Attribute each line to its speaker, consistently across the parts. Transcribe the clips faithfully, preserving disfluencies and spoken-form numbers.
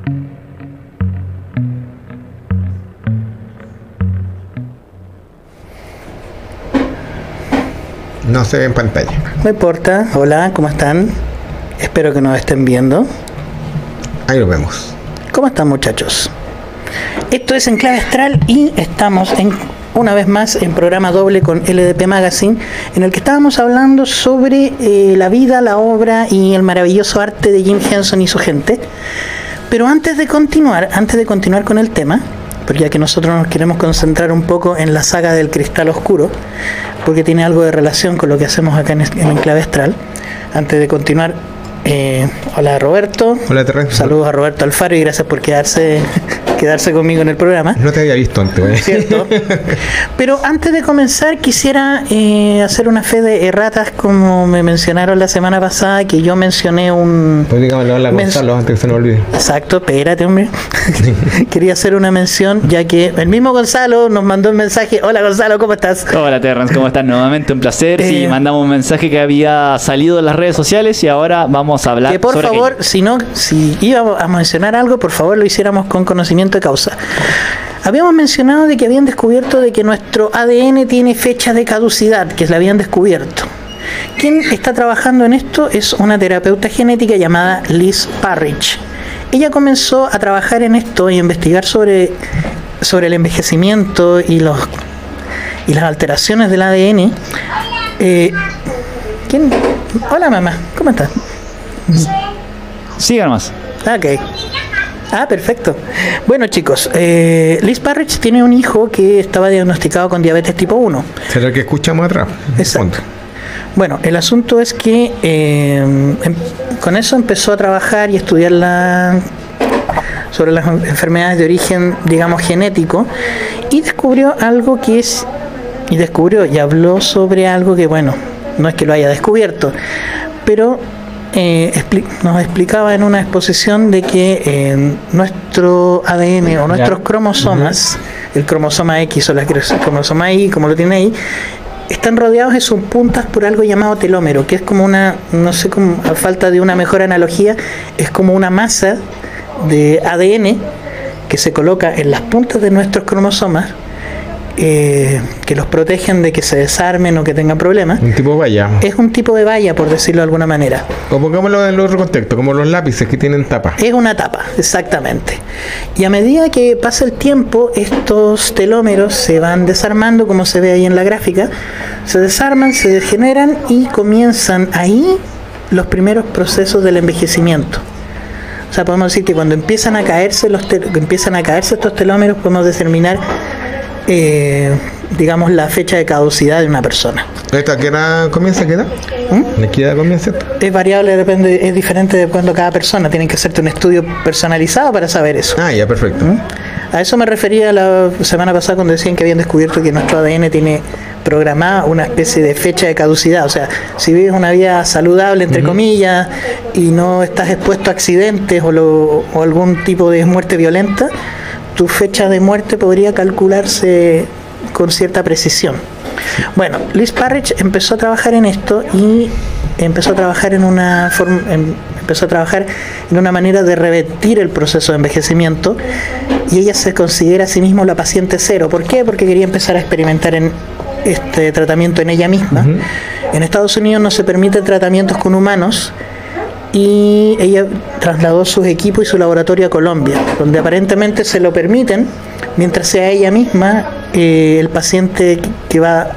Speaker 1: No se ve en pantalla.
Speaker 2: No importa. Hola, ¿cómo están? Espero que nos estén viendo.
Speaker 1: Ahí lo vemos.
Speaker 2: ¿Cómo están, muchachos? Esto es Enclave Astral y estamos en, una vez más en programa doble con L D P Magazine, en el que estábamos hablando sobre eh, la vida, la obra y el maravilloso arte de Jim Henson y su gente. Pero antes de continuar, antes de continuar con el tema, porque ya que nosotros nos queremos concentrar un poco en la saga del Cristal Oscuro, porque tiene algo de relación con lo que hacemos acá en, en Enclave Astral, antes de continuar, eh, hola Roberto.
Speaker 1: Hola Terrence.
Speaker 2: Saludos a Roberto Alfaro y gracias por quedarse quedarse conmigo en el programa.
Speaker 1: No te había visto antes, ¿eh?
Speaker 2: ¿Cierto? Pero antes de comenzar quisiera eh, hacer una fe de erratas, como me mencionaron la semana pasada, que yo mencioné un...
Speaker 1: Pues dígame, hola Gonzalo, antes que se nos olvide.
Speaker 2: Exacto, espérate, hombre. Quería hacer una mención, ya que el mismo Gonzalo nos mandó un mensaje. Hola Gonzalo, ¿cómo estás?
Speaker 3: Hola Terrence, ¿cómo estás? Nuevamente un placer. Eh, sí, mandamos un mensaje que había salido en las redes sociales y ahora vamos a hablar
Speaker 2: que por
Speaker 3: sobre
Speaker 2: favor,
Speaker 3: aquello.
Speaker 2: si no, si íbamos a mencionar algo, por favor lo hiciéramos con conocimiento de causa. Habíamos mencionado de que habían descubierto de que nuestro A D N tiene fecha de caducidad, que la habían descubierto. Quien está trabajando en esto es una terapeuta genética llamada Liz Parrish. Ella comenzó a trabajar en esto y a investigar sobre, sobre el envejecimiento y los y las alteraciones del A D N. Eh, ¿Quién? Hola mamá, ¿cómo estás?
Speaker 3: Sigan más.
Speaker 2: Ok. Ah, perfecto. Bueno, chicos, eh, Liz Parrish tiene un hijo que estaba diagnosticado con diabetes tipo uno.
Speaker 1: ¿Será el que escuchamos atrás?
Speaker 2: Exacto. Bueno, el asunto es que eh, em, con eso empezó a trabajar y estudiar la, sobre las enfermedades de origen, digamos, genético, y descubrió algo que es, y descubrió y habló sobre algo que, bueno, no es que lo haya descubierto, pero eh, expli nos explicaba en una exposición de que eh, nuestro A D N o nuestros ya. cromosomas, uh-huh. el cromosoma X o la cromosoma Y, como lo tiene ahí, están rodeados de sus puntas por algo llamado telómero, que es como una, no sé, como, a falta de una mejor analogía, es como una masa de A D N que se coloca en las puntas de nuestros cromosomas, eh, que los protegen de que se desarmen o que tengan problemas.
Speaker 1: Un tipo de valla.
Speaker 2: Es un tipo de valla, por decirlo de alguna manera.
Speaker 1: O pongámoslo en el otro contexto, como los lápices que tienen tapa.
Speaker 2: Es una tapa, exactamente. Y a medida que pasa el tiempo, estos telómeros se van desarmando, como se ve ahí en la gráfica, se desarman, se degeneran y comienzan ahí los primeros procesos del envejecimiento. O sea, podemos decir que cuando empiezan a caerse los empiezan a caerse estos telómeros, podemos determinar Eh, digamos la fecha de caducidad de una persona.
Speaker 1: ¿Esta qué edad comienza? ¿Qué edad? ¿Mm? ¿De qué edad comienza esto?
Speaker 2: Es variable, depende, es diferente de cuando cada persona. Tienen que hacerte un estudio personalizado para saber eso.
Speaker 1: Ah, ya, perfecto.
Speaker 2: ¿Mm? A eso me refería la semana pasada cuando decían que habían descubierto que nuestro A D N tiene programada una especie de fecha de caducidad. O sea, si vives una vida saludable, entre uh-huh. comillas, y no estás expuesto a accidentes o, lo, o algún tipo de muerte violenta, tu fecha de muerte podría calcularse con cierta precisión. Bueno, Liz Parrish empezó a trabajar en esto y empezó a trabajar en una forma, en, empezó a trabajar en una manera de revertir el proceso de envejecimiento, y ella se considera a sí misma la paciente cero. ¿Por qué? Porque quería empezar a experimentar en este tratamiento en ella misma. Uh-huh. En Estados Unidos no se permiten tratamientos con humanos, y ella trasladó sus equipos y su laboratorio a Colombia, donde aparentemente se lo permiten, mientras sea ella misma eh, el paciente que va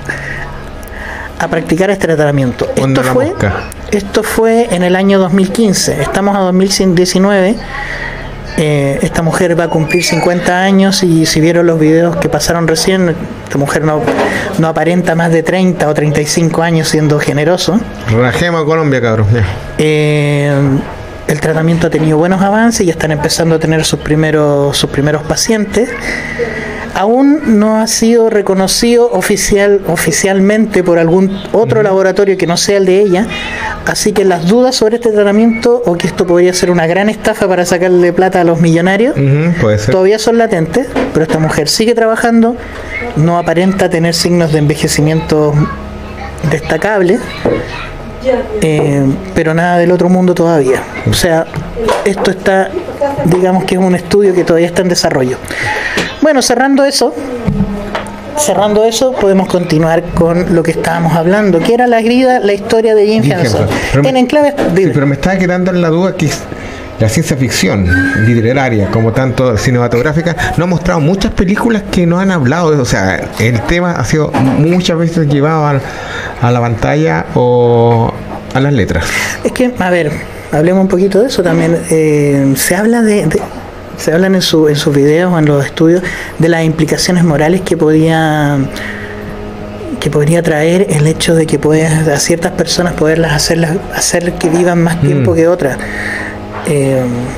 Speaker 2: a practicar este tratamiento. Esto fue, esto fue en el año dos mil quince, estamos a dos mil diecinueve. Eh, esta mujer va a cumplir cincuenta años, y si vieron los videos que pasaron recién, esta mujer no, no aparenta más de treinta o treinta y cinco años, siendo generoso.
Speaker 1: Rajemos a Colombia, cabrón.
Speaker 2: Eh, el tratamiento ha tenido buenos avances y están empezando a tener sus primeros, sus primeros pacientes. Aún no ha sido reconocido oficial, oficialmente por algún otro uh-huh. laboratorio que no sea el de ella, así que las dudas sobre este tratamiento, o que esto podría ser una gran estafa para sacarle plata a los millonarios, uh-huh, puede ser, todavía son latentes, pero esta mujer sigue trabajando, no aparenta tener signos de envejecimiento destacables, eh, pero nada del otro mundo todavía. O sea, esto está, digamos que es un estudio que todavía está en desarrollo. Bueno, cerrando eso, cerrando eso, podemos continuar con lo que estábamos hablando, que era la grida, la historia de Jim, Jim Henson.
Speaker 1: Henson.
Speaker 2: En Enclave,
Speaker 1: sí, pero me estaba quedando en la duda que la ciencia ficción literaria, como tanto cinematográfica, nos ha mostrado muchas películas que no han hablado. O sea, el tema ha sido muchas veces llevado a, a la pantalla o a las letras.
Speaker 2: Es que, a ver, hablemos un poquito de eso también. Eh, se habla de, de se hablan en, su, en sus videos o en los estudios de las implicaciones morales que podía que podría traer el hecho de que puedas a ciertas personas poderlas hacerlas hacer que vivan más tiempo mm. que otras. Eh,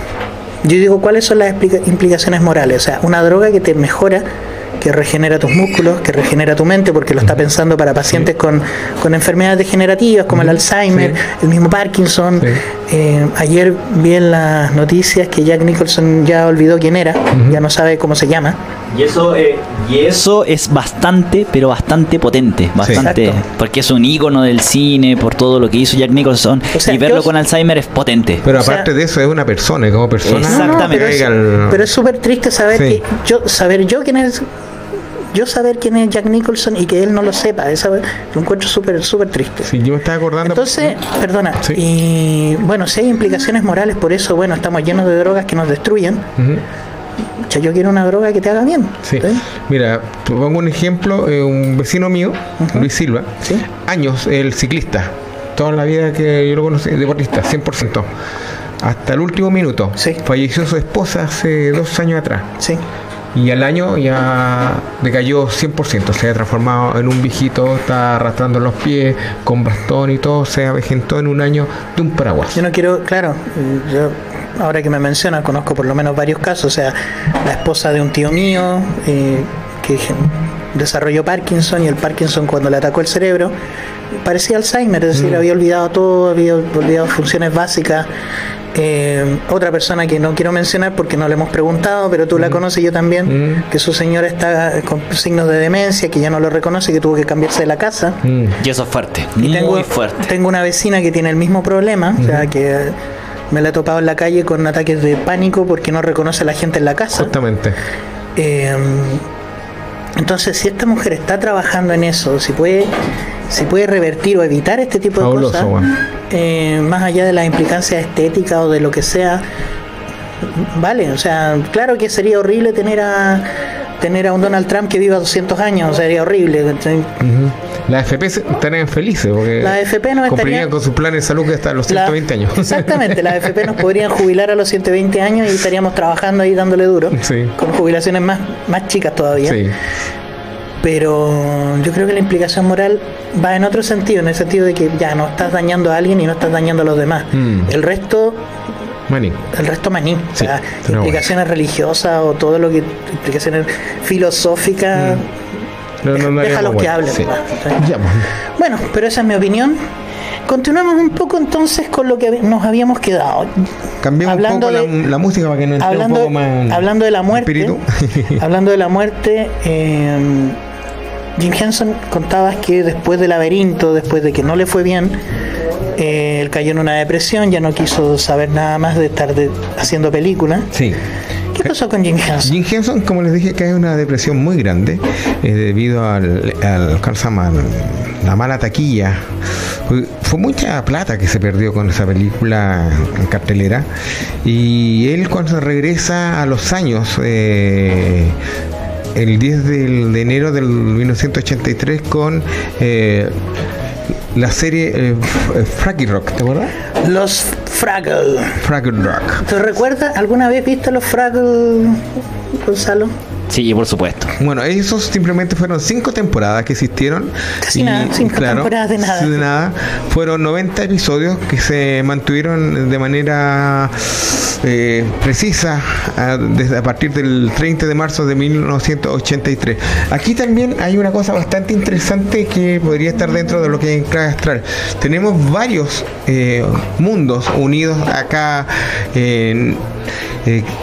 Speaker 2: yo digo, ¿cuáles son las implicaciones morales? O sea, una droga que te mejora, que regenera tus músculos, que regenera tu mente, porque lo está pensando para pacientes sí. con, con enfermedades degenerativas como el Alzheimer, sí. el mismo Parkinson. Sí. Eh, ayer vi en las noticias que Jack Nicholson ya olvidó quién era, uh-huh. ya no sabe cómo se llama.
Speaker 3: Y eso, eh, y eso es bastante, pero bastante potente, bastante, sí. porque es un ícono del cine por todo lo que hizo Jack Nicholson, o sea, y verlo yo, con Alzheimer es potente.
Speaker 1: Pero aparte o sea, de eso es una persona, como persona.
Speaker 3: Exactamente.
Speaker 2: No, no, pero, es, pero es súper triste saber sí. que yo saber yo quién es. Yo saber quién es Jack Nicholson y que él no lo sepa, esa, lo encuentro súper súper triste.
Speaker 1: Sí, yo me estaba acordando.
Speaker 2: Entonces, perdona, sí. y bueno, si hay implicaciones morales por eso, bueno, estamos llenos de drogas que nos destruyen. Uh-huh. O sea, yo quiero una droga que te haga bien.
Speaker 1: Sí. ¿Sí? Mira, te pongo un ejemplo, eh, un vecino mío, uh-huh. Luis Silva, ¿sí? años, el ciclista, toda la vida que yo lo conocí, deportista, cien por ciento, hasta el último minuto. Sí. Falleció su esposa hace dos años atrás. Sí. Y al año ya decayó cien por ciento, se ha transformado en un viejito, está arrastrando los pies, con bastón y todo, se avejentó en un año de un paraguas.
Speaker 2: Yo no quiero, claro, yo ahora que me mencionas, conozco por lo menos varios casos, o sea, la esposa de un tío mío eh, que desarrolló Parkinson, y el Parkinson cuando le atacó el cerebro parecía Alzheimer, es decir, mm. había olvidado todo, había olvidado funciones básicas. Eh, otra persona que no quiero mencionar porque no le hemos preguntado, pero tú mm. la conoces, yo también, mm. que su señora está con signos de demencia, que ya no lo reconoce, que tuvo que cambiarse de la casa.
Speaker 3: Mm. Y eso es fuerte,
Speaker 2: y
Speaker 3: muy
Speaker 2: tengo,
Speaker 3: fuerte.
Speaker 2: Tengo una vecina que tiene el mismo problema, mm. o sea, que me la he topado en la calle con ataques de pánico porque no reconoce a la gente en la casa.
Speaker 1: Justamente.
Speaker 2: Eh, entonces, si esta mujer está trabajando en eso, si puede, si puede revertir o evitar este tipo de Fabuloso, cosas, bueno. eh, más allá de las implicancias estéticas o de lo que sea, vale, o sea, claro que sería horrible tener a tener a un Donald Trump que viva doscientos años, sería horrible.
Speaker 1: Uh-huh. Las A F P estarían felices porque
Speaker 2: la A F P no
Speaker 1: cumplirían con sus planes de salud hasta los ciento veinte años.
Speaker 2: Exactamente, las A F P nos podrían jubilar a los ciento veinte años y estaríamos trabajando ahí dándole duro, sí. con jubilaciones más, más chicas todavía. Sí. Pero yo creo que la implicación moral va en otro sentido, en el sentido de que ya no estás dañando a alguien y no estás dañando a los demás. Mm. El resto...
Speaker 1: Maní.
Speaker 2: El resto maní. Sí, o sea, implicaciones bueno. religiosas o todo lo que... Implicaciones filosóficas... Mm. No, no, no, déjalos que hablen. Sí. Ya, bueno. bueno, pero esa es mi opinión. Continuamos un poco entonces con lo que nos habíamos quedado.
Speaker 1: Cambiemos hablando un poco de, la, la música para que nos entre un poco más...
Speaker 2: Hablando de la muerte... hablando de la muerte... Eh, Jim Henson contabas que después del Laberinto, después de que no le fue bien, eh, él cayó en una depresión, ya no quiso saber nada más de estar de, haciendo películas. Sí. ¿Qué pasó con Jim Henson?
Speaker 1: Jim Henson, como les dije, cae en una depresión muy grande eh, debido al, al, al la mala taquilla. Fue, fue mucha plata que se perdió con esa película en cartelera, y él cuando regresa a los años eh, el diez de enero del mil novecientos ochenta y tres con eh, la serie eh, Fraggle Rock, ¿te acuerdas?
Speaker 2: Los Fraggle.
Speaker 1: Fraggle Rock.
Speaker 2: ¿Te recuerdas? ¿Alguna vez viste los Fraggle, Gonzalo?
Speaker 3: Sí, por supuesto.
Speaker 1: Bueno, esos simplemente fueron cinco temporadas que existieron.
Speaker 2: Casi
Speaker 1: y,
Speaker 2: nada, cinco
Speaker 1: claro,
Speaker 2: temporadas de nada.
Speaker 1: De nada. Fueron noventa episodios que se mantuvieron de manera eh, precisa a, desde a partir del treinta de marzo de mil novecientos ochenta y tres. Aquí también hay una cosa bastante interesante que podría estar dentro de lo que es Enclave Astral. Tenemos varios eh, mundos unidos acá en... Eh,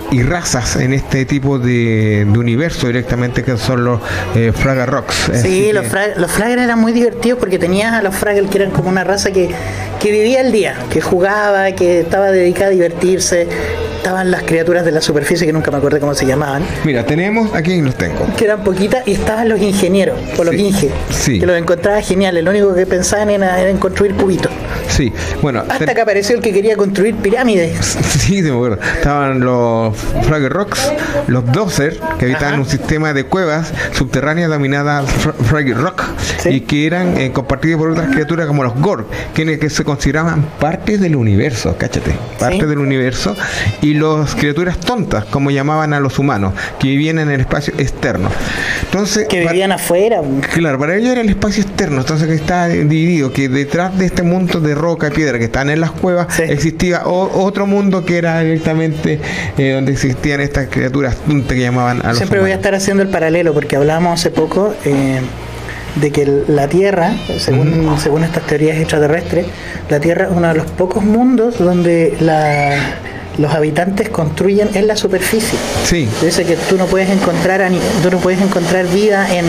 Speaker 1: y razas en este tipo de, de universo directamente, que son los eh, Fraggle Rocks.
Speaker 2: Sí, los, fra los Fraggle eran muy divertidos porque tenías a los Fraggle que eran como una raza que, que vivía el día, que jugaba, que estaba dedicada a divertirse. Estaban las criaturas de la superficie que nunca me acuerdo cómo se llamaban.
Speaker 1: Mira, tenemos, aquí los tengo.
Speaker 2: Que eran poquitas, y estaban los ingenieros, o los
Speaker 1: sí,
Speaker 2: Inge,
Speaker 1: sí.
Speaker 2: que los encontraba geniales. Lo único que pensaban era, era en construir cubitos.
Speaker 1: Sí, bueno.
Speaker 2: Hasta que apareció el que quería construir pirámides.
Speaker 1: Sí, me acuerdo. Estaban los Fraggle Rocks, los Dozer, que habitaban un sistema de cuevas subterráneas dominadas Fraggle Rock, ¿sí? Y que eran eh, compartidos por otras criaturas como los Gorg, que, que se consideraban parte del universo, cáchate, parte ¿sí? del universo, y los criaturas tontas, como llamaban a los humanos, que vivían en el espacio externo. Entonces,
Speaker 2: que vivían
Speaker 1: para,
Speaker 2: afuera.
Speaker 1: Claro, para ellos era el espacio externo, entonces que está dividido, que detrás de este mundo de roca y piedra que están en las cuevas, sí. existía o, otro mundo que era directamente eh, donde existían estas criaturas tontas que llamaban a los
Speaker 2: Siempre
Speaker 1: humanos.
Speaker 2: Voy a estar haciendo el paralelo, porque hablábamos hace poco eh, de que la Tierra, según, uh-huh. según estas teorías extraterrestres, la Tierra es uno de los pocos mundos donde la los habitantes construyen en la superficie.
Speaker 1: Sí.
Speaker 2: Dice que tú no puedes encontrar tú no puedes encontrar vida en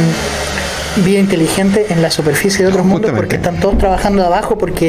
Speaker 2: vida inteligente en la superficie de otros no, mundos, porque están todos trabajando abajo, porque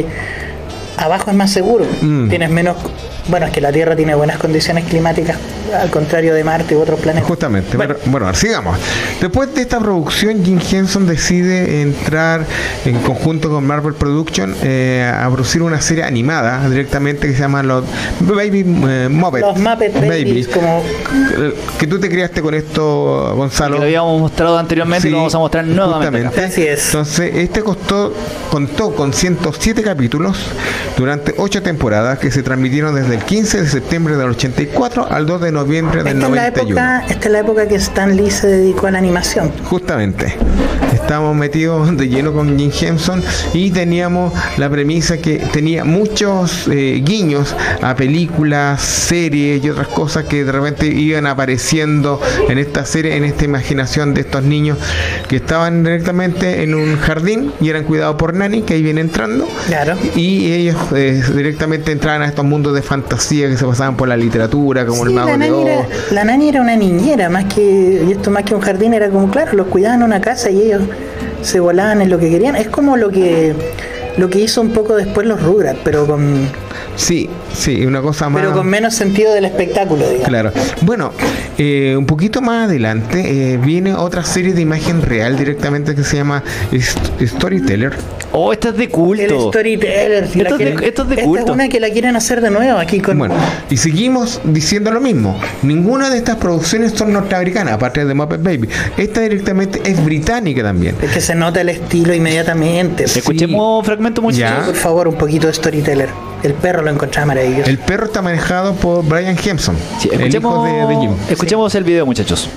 Speaker 2: abajo es más seguro. Mm. Tienes menos, bueno, es que la Tierra tiene buenas condiciones climáticas, al contrario de Marte u otros planetas.
Speaker 1: Justamente. Bueno, bueno, sigamos. Después de esta producción, Jim Henson decide entrar en conjunto con Marvel Production eh, a producir una serie animada directamente que se llama los Baby eh, Muppet
Speaker 2: Los Muppet Babies, Babies, como
Speaker 1: que tú te criaste con esto, Gonzalo.
Speaker 3: Que lo habíamos mostrado anteriormente, sí, y lo vamos a mostrar nuevamente.
Speaker 2: Así es.
Speaker 1: Entonces, este costó, contó con ciento siete capítulos durante ocho temporadas que se transmitieron desde el quince de septiembre del ochenta y cuatro al dos de noviembre del
Speaker 2: esta
Speaker 1: noventa y uno.
Speaker 2: Es la época, esta es la época que Stan Lee se dedicó a la animación.
Speaker 1: Justamente. Estábamos metidos de lleno con Jim Henson y teníamos la premisa que tenía muchos eh, guiños a películas, series y otras cosas que de repente iban apareciendo en esta serie, en esta imaginación de estos niños que estaban directamente en un jardín y eran cuidados por Nani, que ahí viene entrando.
Speaker 2: Claro.
Speaker 1: Y ellos eh, directamente entraban a estos mundos de fantasía que se pasaban por la literatura, como sí, el Mago de Oz.
Speaker 2: La Nani era una niñera, más que, y esto más que un jardín, era como, claro, los cuidaban en una casa y ellos se volaban en lo que querían. Es como lo que lo que hizo un poco después los Rugrats, pero con
Speaker 1: sí, sí, una cosa más,
Speaker 2: pero con menos sentido del espectáculo, digamos.
Speaker 1: Claro. Bueno, eh, un poquito más adelante eh, viene otra serie de imagen real directamente que se llama Storyteller.
Speaker 3: Oh, esta es de culto.
Speaker 2: El Storyteller.
Speaker 3: Esto, es de, esto es de
Speaker 2: esta
Speaker 3: culto.
Speaker 2: Es una que la quieren hacer de nuevo aquí con.
Speaker 1: Bueno, y seguimos diciendo lo mismo. Ninguna de estas producciones son norteamericanas, aparte de Muppet Baby. Esta directamente es británica también.
Speaker 2: Es que se nota el estilo inmediatamente.
Speaker 3: Sí. Escuchemos fragmento muchachos.
Speaker 2: Por favor, un poquito de Storyteller. El perro lo encontraba maravilloso.
Speaker 1: El perro está manejado por Brian Henson,
Speaker 3: sí, el hijo de, de Jim. Escuchemos sí. el video, muchachos.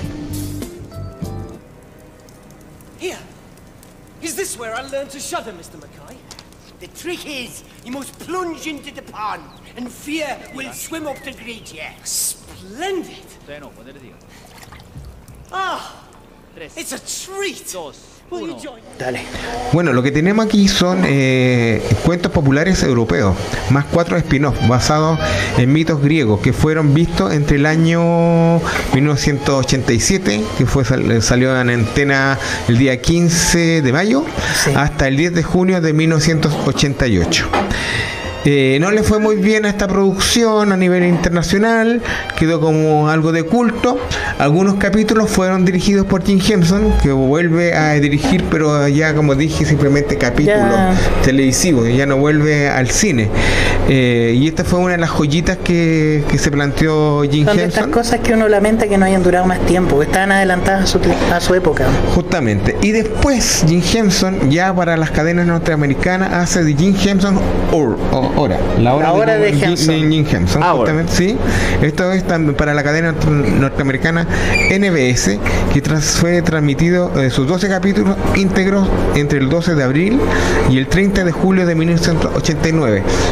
Speaker 4: Here. Is this where I learned to shudder, mister McCoy? The trick is you must plunge into the pond and fear will swim up to greet you. Splendid. Ah, it's a treat.
Speaker 2: Dale.
Speaker 1: Bueno, lo que tenemos aquí son eh, cuentos populares europeos, más cuatro spin-offs basados en mitos griegos que fueron vistos entre el año mil novecientos ochenta y siete, que fue salió en antena el día quince de mayo, sí. hasta el diez de junio de mil novecientos ochenta y ocho. Eh, no le fue muy bien a esta producción a nivel internacional, quedó como algo de culto. Algunos capítulos fueron dirigidos por Jim Henson, que vuelve a dirigir, pero ya, como dije, simplemente capítulos yeah. televisivos, ya no vuelve al cine. Eh, y esta fue una de las joyitas que, que se planteó Jim
Speaker 2: Son
Speaker 1: Henson.
Speaker 2: Son estas cosas que uno lamenta que no hayan durado más tiempo, que estaban adelantadas a su, a su época.
Speaker 1: Justamente. Y después Jim Henson, ya para las cadenas norteamericanas, hace de Jim Henson Or, o, Hora. La hora,
Speaker 2: la hora de,
Speaker 1: de
Speaker 2: Henson.
Speaker 1: Jim Henson. Justamente, sí. Esto es para la cadena norteamericana N B S, que tras, fue transmitido eh, sus doce capítulos íntegros entre el doce de abril y el treinta de julio de mil novecientos ochenta y nueve. Esta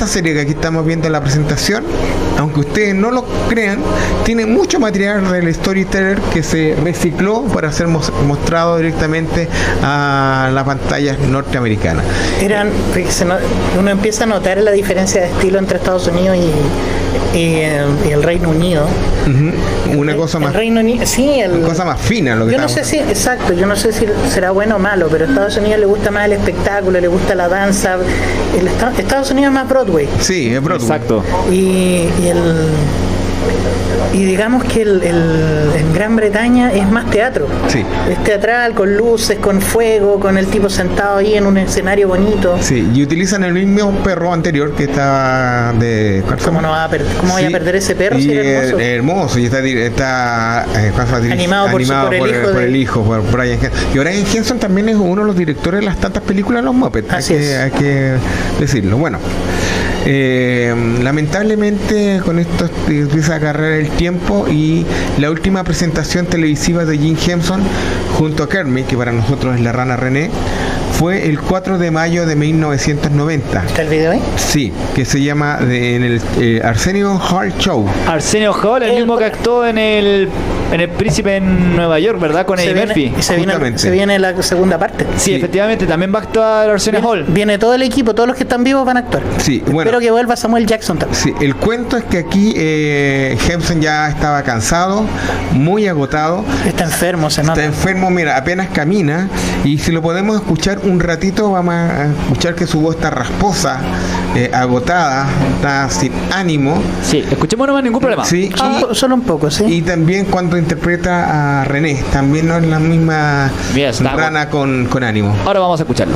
Speaker 1: serie que aquí estamos viendo en la presentación, aunque ustedes no lo crean, tiene mucho material del storyteller que se recicló para ser mostrado directamente a la pantalla norteamericana.
Speaker 2: Eran, uno empieza a notar la diferencia de estilo entre Estados Unidos y, y, y el Reino Unido.
Speaker 1: Uh-huh. Una
Speaker 2: el,
Speaker 1: cosa
Speaker 2: el
Speaker 1: más
Speaker 2: Reino Unido, sí, el,
Speaker 1: una cosa más fina. Lo que
Speaker 2: yo no sé si, exacto, yo no sé si será bueno o malo, pero a Estados Unidos le gusta más el espectáculo, le gusta la danza. El, Estados Unidos es más Broadway.
Speaker 1: Sí, es Broadway.
Speaker 3: Exacto.
Speaker 2: Y, y el y digamos que el, el, en Gran Bretaña es más teatro.
Speaker 1: Sí.
Speaker 2: Es teatral, con luces, con fuego, con el tipo sentado ahí en un escenario bonito.
Speaker 1: Sí, y utilizan el mismo perro anterior que estaba de...
Speaker 2: ¿Cómo, no va a perder, cómo sí. voy a perder ese perro?
Speaker 1: Y
Speaker 2: si era hermoso.
Speaker 1: Es hermoso, y está, está eh,
Speaker 2: animado, por,
Speaker 1: animado
Speaker 2: su, por,
Speaker 1: por,
Speaker 2: el hijo,
Speaker 1: por
Speaker 2: de...
Speaker 1: el hijo, por Brian Henson. Y Brian Henson también es uno de los directores de las tantas películas de los Muppets.
Speaker 2: Así
Speaker 1: hay,
Speaker 2: es.
Speaker 1: que, hay que decirlo. Bueno. Eh, lamentablemente con esto empieza a cargar el tiempo y la última presentación televisiva de Jim Henson junto a Kermit, que para nosotros es la rana René, fue el cuatro de mayo de mil novecientos noventa.
Speaker 2: ¿Está el video ahí?
Speaker 1: Sí, que se llama de, en el eh, Arsenio Hall Show.
Speaker 3: Arsenio Hall, el, el mismo que actuó en el en El Príncipe en Nueva York, ¿verdad? Con Eddie Murphy.
Speaker 2: Y se viene, se viene la segunda parte.
Speaker 3: Sí, sí, efectivamente, también va a actuar Arsenio
Speaker 2: viene,
Speaker 3: Hall.
Speaker 2: Viene todo el equipo, todos los que están vivos van a actuar.
Speaker 1: Sí, bueno.
Speaker 2: Espero que vuelva Samuel Jackson también.
Speaker 1: Sí, el cuento es que aquí eh, Henson ya estaba cansado, muy agotado.
Speaker 2: Está enfermo, se nota.
Speaker 1: Está enfermo, mira, apenas camina. Y si lo podemos escuchar un ratito, vamos a escuchar que su voz está rasposa, eh, agotada, está sin ánimo.
Speaker 3: Sí, escuchemos, no hay ningún problema.
Speaker 1: Sí,
Speaker 2: ah, y, solo un poco, sí.
Speaker 1: Y también cuando interpreta a René, también no es la misma
Speaker 3: yes,
Speaker 1: rana con, con ánimo.
Speaker 3: Ahora vamos a escucharlo.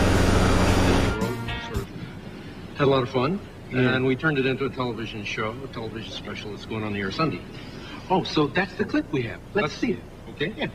Speaker 5: Had a lot of fun, yeah. And we turned it into a television show, a television special that's going on the air Sunday. Oh, so that's the clip we have. Let's, Let's see it. Okay? Yeah.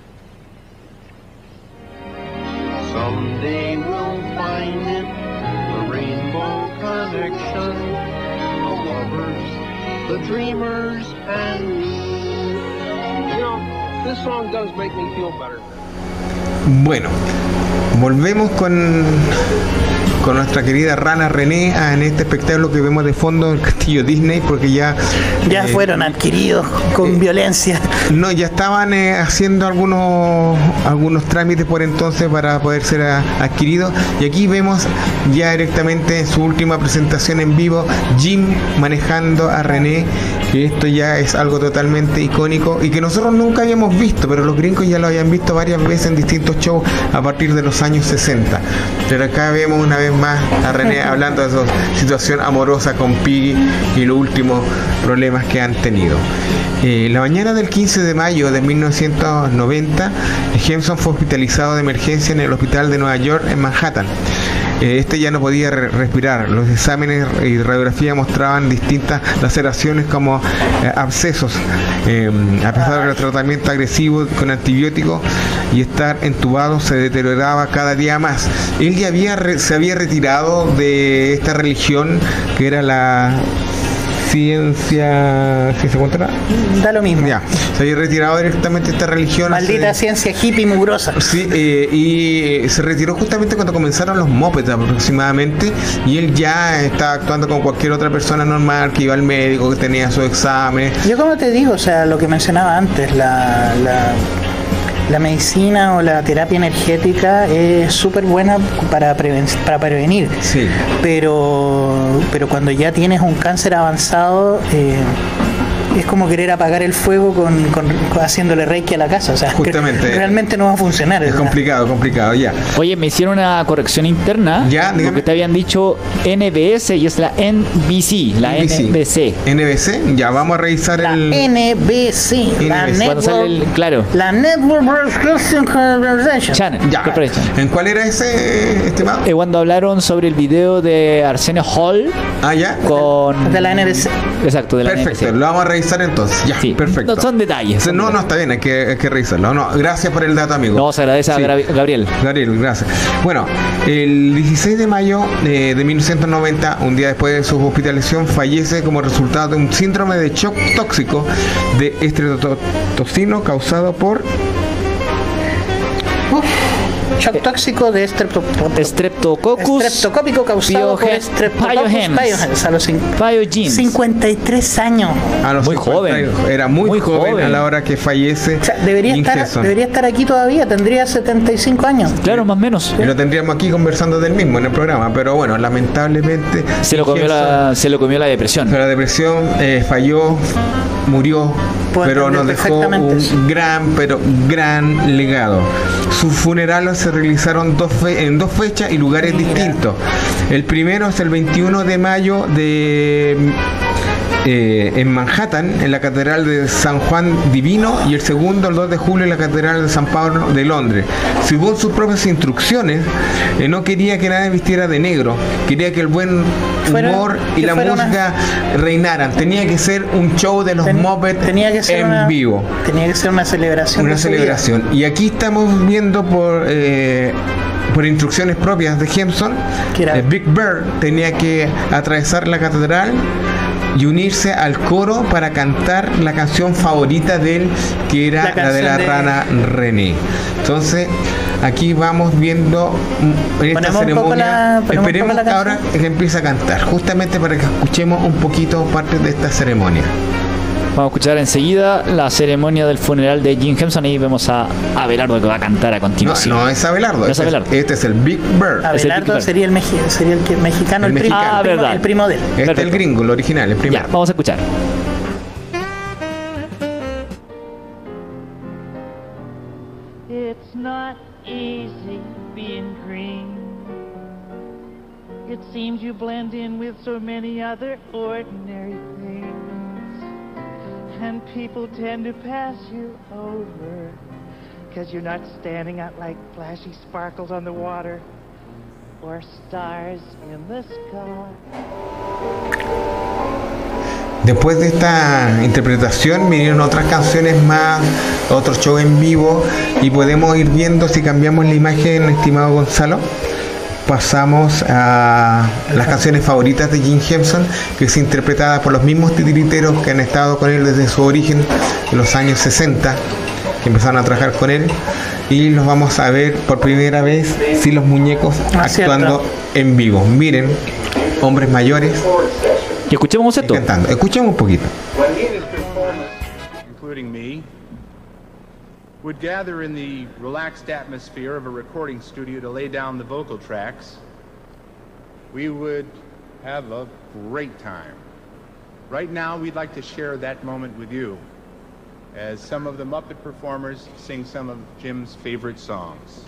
Speaker 6: Someday we'll find it, the rainbow connection, the lovers, the dreamers, and me.
Speaker 5: You know, this song does make me feel better.
Speaker 1: Bueno, volvemos con, con nuestra querida rana René en este espectáculo que vemos de fondo, el castillo Disney, porque ya...
Speaker 2: Ya eh, fueron adquiridos con eh, violencia.
Speaker 1: No, ya estaban eh, haciendo algunos algunos trámites por entonces para poder ser a, adquiridos. Y aquí vemos ya directamente su última presentación en vivo, Jim manejando a René, que esto ya es algo totalmente icónico y que nosotros nunca habíamos visto, pero los gringos ya lo habían visto varias veces en distintos shows a partir de los años sesenta. Pero acá vemos una vez más a René hablando de su situación amorosa con Piggy y los últimos problemas que han tenido. Eh, la mañana del quince de mayo de mil novecientos noventa, Henson fue hospitalizado de emergencia en el hospital de Nueva York en Manhattan. Este ya no podía re respirar. Los exámenes y radiografía mostraban distintas laceraciones como eh, abscesos. Eh, a pesar del tratamiento agresivo con antibióticos y estar entubado, se deterioraba cada día más. Él ya había re se había retirado de esta religión que era la ciencia... ¿Sí se encuentra?
Speaker 2: Da lo mismo.
Speaker 1: Ya, se había retirado directamente de esta religión.
Speaker 2: Maldita
Speaker 1: hace...
Speaker 2: ciencia hippie mugrosa.
Speaker 1: Sí, eh, y se retiró justamente cuando comenzaron los Muppets aproximadamente, y él ya estaba actuando como cualquier otra persona normal que iba al médico, que tenía su examen.
Speaker 2: Yo como te digo, o sea, lo que mencionaba antes, la... la... La medicina o la terapia energética es súper buena para, preven para prevenir,
Speaker 1: sí.
Speaker 2: pero, pero cuando ya tienes un cáncer avanzado, eh, es como querer apagar el fuego con, con, con haciéndole reiki a la casa. O sea,
Speaker 1: justamente,
Speaker 2: realmente no va a funcionar.
Speaker 1: Es complicado, complicado, ya.
Speaker 3: Oye, me hicieron una corrección interna.
Speaker 1: Ya, dígame.
Speaker 3: Porque te habían dicho N B S y es la N B C, la N B C.
Speaker 1: N B C, ya vamos a revisar
Speaker 2: la
Speaker 1: el...
Speaker 2: N B C,
Speaker 1: N B C.
Speaker 2: la
Speaker 3: Network, sale el, claro.
Speaker 2: La Network Broadcasting Corporation.
Speaker 3: Channel.
Speaker 1: Ya. ¿En cuál era ese, estimado?
Speaker 3: Eh, cuando hablaron sobre el video de Arsenio Hall.
Speaker 1: Ah, ya.
Speaker 3: Con...
Speaker 2: De la N B C.
Speaker 3: Exacto, de la
Speaker 1: Perfecto,
Speaker 3: N B C.
Speaker 1: Lo vamos a revisar entonces. Ya,
Speaker 3: sí.
Speaker 1: Perfecto.
Speaker 3: No, son detalles. Son
Speaker 1: no,
Speaker 3: detalles.
Speaker 1: no, está bien, hay que, hay que revisarlo. No, gracias por el dato, amigo.
Speaker 3: No, se agradece sí. a Gabriel.
Speaker 1: Gabriel, gracias. Bueno, el dieciséis de mayo de, de mil novecientos noventa, un día después de su hospitalización, fallece como resultado de un síndrome de shock tóxico de estreptocino causado por...
Speaker 2: shock tóxico de streptococcus
Speaker 3: Streptococcus
Speaker 2: causado por Streptococcus pyogenes a los cincuenta y tres años.
Speaker 1: A los
Speaker 3: muy
Speaker 1: cincuenta,
Speaker 3: joven.
Speaker 1: Era muy,
Speaker 3: muy
Speaker 1: joven,
Speaker 3: joven
Speaker 1: a la hora que fallece.
Speaker 2: O sea, debería, estar, debería estar aquí todavía, tendría setenta y cinco años.
Speaker 3: Claro, más o menos.
Speaker 1: Y lo tendríamos aquí conversando del mismo en el programa, pero bueno, lamentablemente
Speaker 3: se lo comió, la, se lo comió la depresión.
Speaker 1: La depresión eh, falló, murió, pero nos dejó un gran, pero gran legado. Sus funerales se realizaron dos fe en dos fechas y lugares Mira. distintos. El primero es el veintiuno de mayo de eh, en Manhattan, en la Catedral de San Juan Divino, y el segundo, el dos de julio, en la Catedral de San Pablo de Londres. Según sus propias instrucciones, eh, no quería que nadie vistiera de negro, quería que el buen humor y la música una... reinaran. Tenía que ser un show de los Ten, Muppets en
Speaker 2: una,
Speaker 1: vivo.
Speaker 2: Tenía que ser una celebración.
Speaker 1: Una celebración. Y aquí estamos viendo por... Eh, por instrucciones propias de Jameson, eh, Big Bird tenía que atravesar la catedral y unirse al coro para cantar la canción favorita de él, que era la, la de la de... rana René. Entonces, aquí vamos viendo en esta ceremonia. La, esperemos que ahora que empiece a cantar, justamente para que escuchemos un poquito parte de esta ceremonia.
Speaker 3: Vamos a escuchar enseguida la ceremonia del funeral de Jim Henson y vemos a Abelardo que va a cantar a continuación.
Speaker 1: No, no es Abelardo, no este, es Abelardo. Es, este es el Big Bird.
Speaker 2: Abelardo el sería el, meji sería el, que, mexicano, el, el, primo,
Speaker 3: ah,
Speaker 2: el, primo, el primo de él.
Speaker 1: Este es el gringo, el original, el primero.
Speaker 3: Ya, vamos a escuchar.
Speaker 7: It's not easy being green. It seems you blend in with so many other ordinary things. And people tend to pass you over, 'cause you're not standing out like flashy sparkles on the water or stars in the sky.
Speaker 1: Después de esta interpretación vinieron otras canciones más, otro show en vivo, y podemos ir viendo, si cambiamos la imagen, estimado Gonzalo, pasamos a las canciones favoritas de Jim Henson, que es interpretada por los mismos titiriteros que han estado con él desde su origen en los años sesenta, que empezaron a trabajar con él, y los vamos a ver por primera vez sin los muñecos ah, actuando cierto. en vivo. Miren, hombres mayores.
Speaker 3: Y escuchemos esto.
Speaker 1: Cantando. Escuchemos un poquito.
Speaker 8: Including me, would gather in the relaxed atmosphere of a recording studio to lay down the vocal tracks, we would have a great time. Right now, we'd like to share that moment with you as some of the Muppet performers sing some of Jim's favorite songs.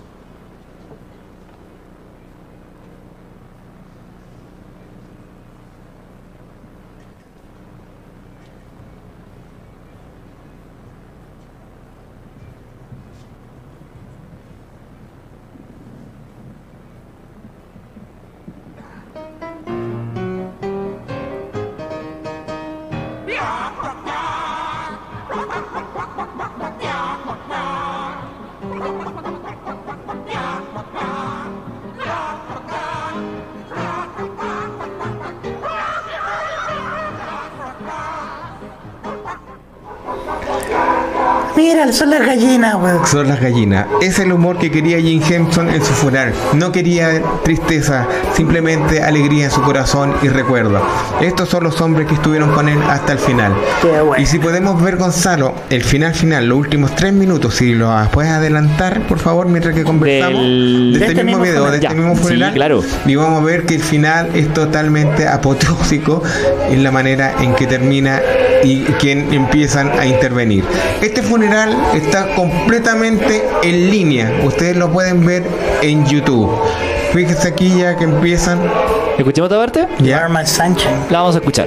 Speaker 2: Mira, son las gallinas, weón.
Speaker 1: Son las gallinas. Es el humor que quería Jim Henson en su funeral. No quería tristeza, simplemente alegría en su corazón y recuerdo. Estos son los hombres que estuvieron con él hasta el final.
Speaker 2: Qué bueno.
Speaker 1: Y si podemos ver, Gonzalo, el final final, los últimos tres minutos, si lo puedes adelantar, por favor, mientras que conversamos
Speaker 3: Del...
Speaker 1: de, este de este mismo video, de este ya. mismo funeral.
Speaker 3: Sí, claro.
Speaker 1: Y vamos a ver que el final es totalmente apoteósico en la manera en que termina y quien empiezan a intervenir. Este funeral está completamente en línea. Ustedes lo pueden ver en YouTube. Fíjense aquí ya que empiezan.
Speaker 3: ¿Escuchemos esta parte?
Speaker 1: Ya.
Speaker 3: La vamos a escuchar.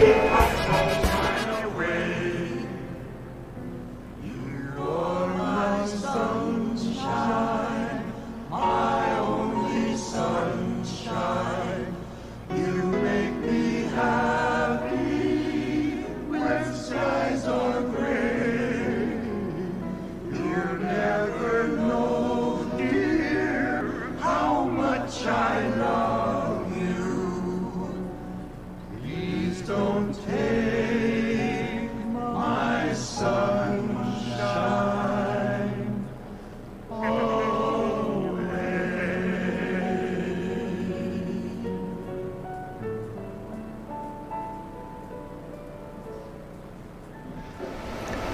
Speaker 6: I love you. Please don't take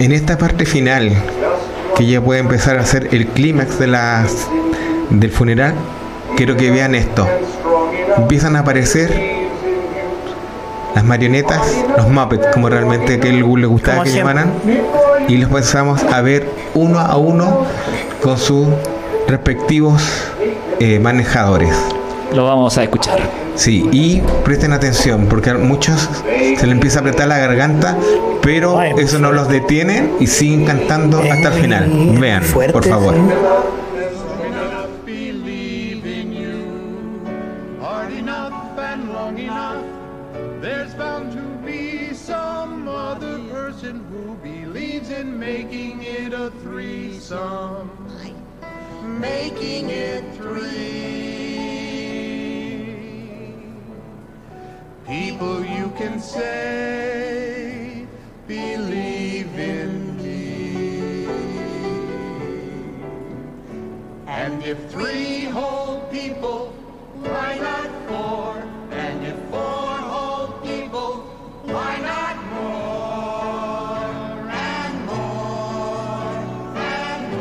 Speaker 1: en esta parte final, que ya puede empezar a ser el clímax de las del funeral, quiero que vean esto. Empiezan a aparecer las marionetas, los Muppets, como realmente que él le gustaba
Speaker 2: Como
Speaker 1: que
Speaker 2: siempre.
Speaker 1: llamaran, y los empezamos a ver uno a uno con sus respectivos eh, manejadores.
Speaker 3: Lo vamos a escuchar.
Speaker 1: Sí, y presten atención, porque a muchos se les empieza a apretar la garganta, pero
Speaker 2: Ay,
Speaker 1: eso no los detiene y siguen cantando hasta el final. Vean,
Speaker 2: Fuerte,
Speaker 1: por favor.
Speaker 2: sí.
Speaker 6: Believe in you hard enough and long enough. There's bound to be some other person who believes in making it a threesome. Making it three. People you can say believe in me. And if three whole people, why not four? And if four whole people, why not more? And more, and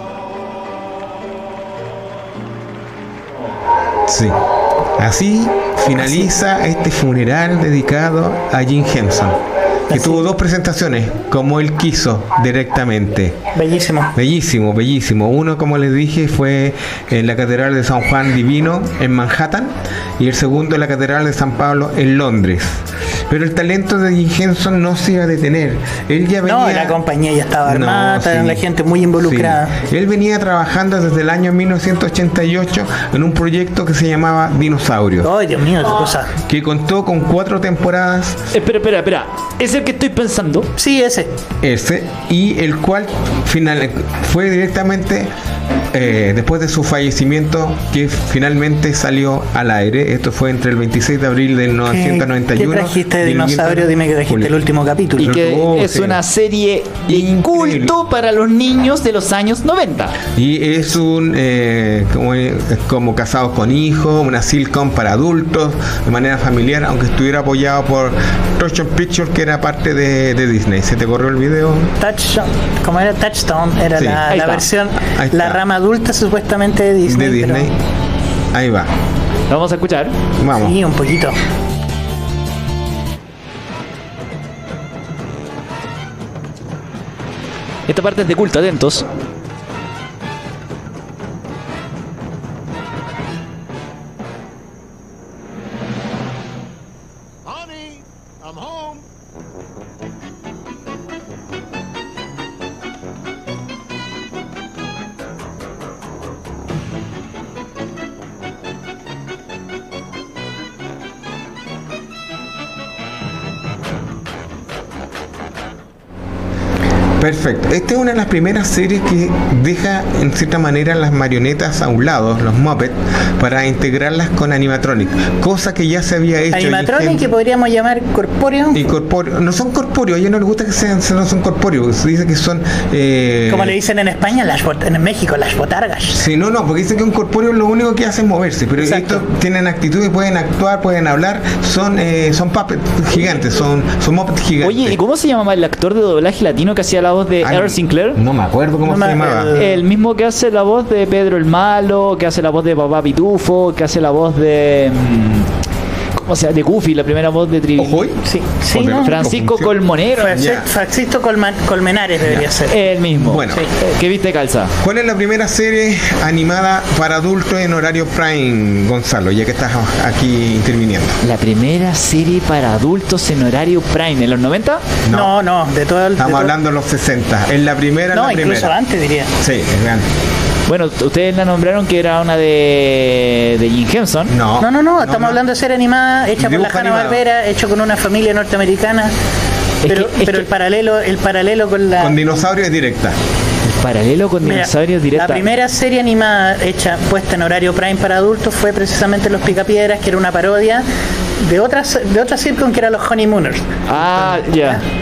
Speaker 6: more.
Speaker 1: Sí. Así finaliza este funeral dedicado a Jim Henson, que
Speaker 2: Así.
Speaker 1: tuvo dos presentaciones, como él quiso directamente.
Speaker 2: Bellísimo.
Speaker 1: Bellísimo, bellísimo. Uno, como les dije, fue en la Catedral de San Juan Divino en Manhattan, y el segundo en la Catedral de San Pablo en Londres. Pero el talento de Jim Henson no se iba a detener. Él ya venía...
Speaker 2: No, la compañía ya estaba armada,
Speaker 1: No, sí,
Speaker 2: la gente muy involucrada.
Speaker 1: sí. Él venía trabajando desde el año mil novecientos ochenta y ocho en un proyecto que se llamaba Dinosaurios,
Speaker 2: Ay, Dios mío, qué cosa.
Speaker 1: que contó con cuatro temporadas,
Speaker 3: Espera, espera, espera. Es el que estoy pensando.
Speaker 2: Sí, ese.
Speaker 1: ese, y el cual final fue directamente eh, después de su fallecimiento que finalmente salió al aire. Esto fue entre el veintiséis de abril de mil novecientos noventa y uno.
Speaker 2: ¿Qué trajiste de
Speaker 1: y el
Speaker 2: dinosaurio? Dime que trajiste
Speaker 1: julio.
Speaker 2: el último capítulo.
Speaker 3: Y que
Speaker 1: Oh,
Speaker 3: es
Speaker 1: sí.
Speaker 3: una serie de
Speaker 1: Increíble.
Speaker 3: culto para los niños de los años noventa.
Speaker 1: Y es un eh, como, es como Casados con Hijos, una sitcom para adultos de manera familiar, aunque estuviera apoyado por Motion Pictures, que era parte de, de Disney. ¿Se te corrió el video?
Speaker 2: Touchstone, como era Touchstone, era
Speaker 1: Sí.
Speaker 2: la,
Speaker 3: Ahí
Speaker 2: la
Speaker 3: está.
Speaker 2: versión,
Speaker 1: Ahí
Speaker 2: la
Speaker 1: está.
Speaker 2: rama adulta supuestamente de Disney.
Speaker 1: De Disney. Ahí va.
Speaker 3: Lo vamos a escuchar.
Speaker 2: Pero,
Speaker 1: Vamos.
Speaker 2: sí, un poquito.
Speaker 3: Esta parte es de culto, atentos.
Speaker 6: Honey, I'm home.
Speaker 1: Perfecto. Esta es una de las primeras series que deja en cierta manera las marionetas a un lado, los Muppets, para integrarlas con animatronic, cosa que ya se había hecho.
Speaker 2: Animatronic,
Speaker 1: y
Speaker 2: que podríamos llamar corpóreo.
Speaker 1: y corpóreo. No son corpóreos, a ellos no les gusta que sean, no son corpóreos, se dice que son eh,
Speaker 2: Como le dicen en España, las bot- en México, las botargas.
Speaker 1: sí, no, no, porque dicen que un corpóreo lo único que hace es moverse, pero
Speaker 2: Exacto.
Speaker 1: estos tienen actitudes, pueden actuar, pueden hablar, son eh, son puppets gigantes, son son Muppets gigantes.
Speaker 3: Oye, ¿y cómo se llamaba el actor de doblaje latino que hacía la voz de
Speaker 1: Ay,
Speaker 3: Earl Sinclair?
Speaker 1: No me acuerdo cómo
Speaker 2: No
Speaker 1: se
Speaker 2: me-
Speaker 1: llamaba.
Speaker 2: el-
Speaker 3: El mismo que hace la voz de Pedro el Malo, que hace la voz de Papá Pitufo, que hace la voz de... mm, ¿Cómo se llama? De Goofy, la primera voz de Trivi.
Speaker 1: Ojo,
Speaker 2: Sí, sí,
Speaker 1: Joder,
Speaker 2: ¿no?
Speaker 3: Francisco
Speaker 1: Confusión.
Speaker 3: Colmonero.
Speaker 2: Francis-
Speaker 1: Ya.
Speaker 2: Francisco Colman- Colmenares debería ser.
Speaker 3: El mismo.
Speaker 1: Bueno.
Speaker 3: Sí. ¿Qué viste, Calza?
Speaker 1: ¿Cuál es la primera serie animada para adultos en horario prime, Gonzalo, ya que estás aquí interviniendo?
Speaker 3: La primera serie para adultos en horario prime, ¿en los noventa?
Speaker 2: No, no, de todo el. de
Speaker 1: Estamos
Speaker 2: todo-
Speaker 1: hablando de los sesenta. Es la primera,
Speaker 2: No,
Speaker 1: la
Speaker 2: incluso
Speaker 1: primera.
Speaker 2: antes diría.
Speaker 1: Sí, es grande.
Speaker 3: Bueno, ustedes la nombraron que era una de, de Jim Henson.
Speaker 1: No,
Speaker 2: No, no, no, estamos hablando de serie animada hecha por la
Speaker 1: Dibujo
Speaker 2: Hanna-Barbera, hecho con una familia norteamericana. Pero,
Speaker 3: que- es
Speaker 2: pero
Speaker 3: que-
Speaker 2: el paralelo, el paralelo con la.
Speaker 1: Con dinosaurio es directa.
Speaker 3: El paralelo con
Speaker 2: Mira,
Speaker 3: dinosaurios directa.
Speaker 2: La primera serie animada hecha, puesta en horario prime para adultos, fue precisamente Los Picapiedras, que era una parodia de otras de otra sitcom que era Los Honeymooners.
Speaker 3: Ah, ya.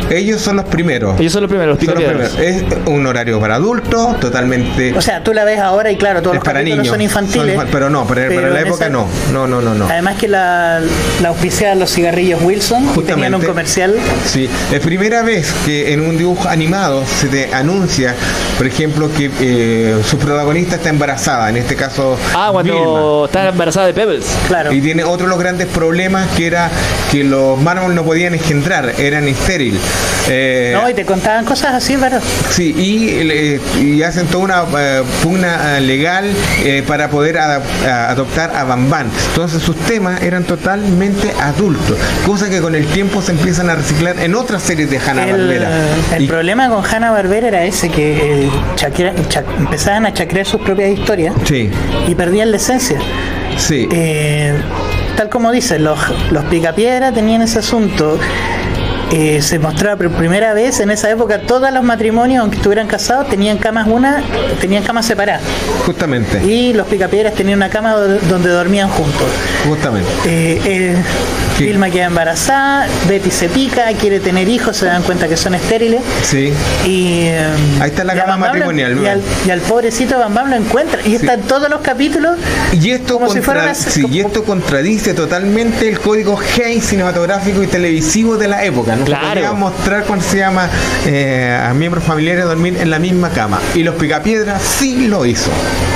Speaker 1: Ellos son los primeros.
Speaker 3: Ellos son los primeros, los
Speaker 1: Son los
Speaker 3: Picapiedras.
Speaker 1: primeros. Es un horario para adultos, totalmente.
Speaker 2: O sea, tú la ves ahora y claro, todos
Speaker 1: es
Speaker 2: los
Speaker 1: para
Speaker 2: capítulos
Speaker 1: niños.
Speaker 2: son infantiles.
Speaker 1: Son- pero no, pero, pero en la
Speaker 2: en
Speaker 1: época
Speaker 2: esa-
Speaker 1: no. No, no, no, no.
Speaker 2: Además que la, la auspiciaban los cigarrillos Wilson y tenían un
Speaker 1: Justamente.
Speaker 2: comercial.
Speaker 1: Sí, es primera vez que en un dibujo animado se te anuncia, por ejemplo, que eh, su protagonista está embarazada, en este caso
Speaker 3: Ah, cuando
Speaker 1: Vilma.
Speaker 3: está embarazada de Pebbles.
Speaker 2: Claro.
Speaker 1: Y tiene otro de los grandes problemas que era que los mármoles no podían engendrar, eran estériles. Eh,
Speaker 2: No, y te contaban cosas así, ¿verdad?
Speaker 1: Sí, y, eh, y hacen toda una eh, pugna eh, legal eh, para poder adap- a- adoptar a Bambán. Entonces sus temas eran totalmente adultos, cosa que con el tiempo se empiezan a reciclar en otras series de
Speaker 2: El,
Speaker 1: Hanna-Barbera.
Speaker 2: el
Speaker 1: Y-
Speaker 2: problema con Hanna-Barbera era ese, que eh, chacrea- cha- empezaban a chacrear sus propias historias
Speaker 1: Sí,
Speaker 2: y perdían la esencia.
Speaker 1: sí.
Speaker 2: Eh, tal como dicen, los, los Picapiedra tenían ese asunto. Eh, se mostraba por primera vez en esa época todos los matrimonios, aunque estuvieran casados, tenían camas una, tenían camas separadas.
Speaker 1: Justamente,
Speaker 2: Y los Picapiedras tenían una cama do- donde dormían juntos.
Speaker 1: justamente.
Speaker 2: Eh, eh,
Speaker 1: Sí.
Speaker 2: Vilma queda embarazada, Betty se pica, quiere tener hijos, se dan cuenta que son estériles.
Speaker 1: Sí.
Speaker 2: Y, eh,
Speaker 1: Ahí está la
Speaker 2: y a
Speaker 1: cama
Speaker 2: Bam Bam lo-
Speaker 1: matrimonial,
Speaker 2: Y al, y al pobrecito Bam Bam lo encuentra. Y está en todos los capítulos.
Speaker 1: Y esto,
Speaker 2: Como si fuera
Speaker 1: contra-
Speaker 2: una-
Speaker 1: sí,
Speaker 2: como-
Speaker 1: y esto contradice totalmente el código Hays cinematográfico y televisivo de la época. No
Speaker 3: Claro.
Speaker 1: se podía mostrar cuando se llama eh, a miembros familiares dormir en la misma cama. Y los Picapiedras sí lo hizo.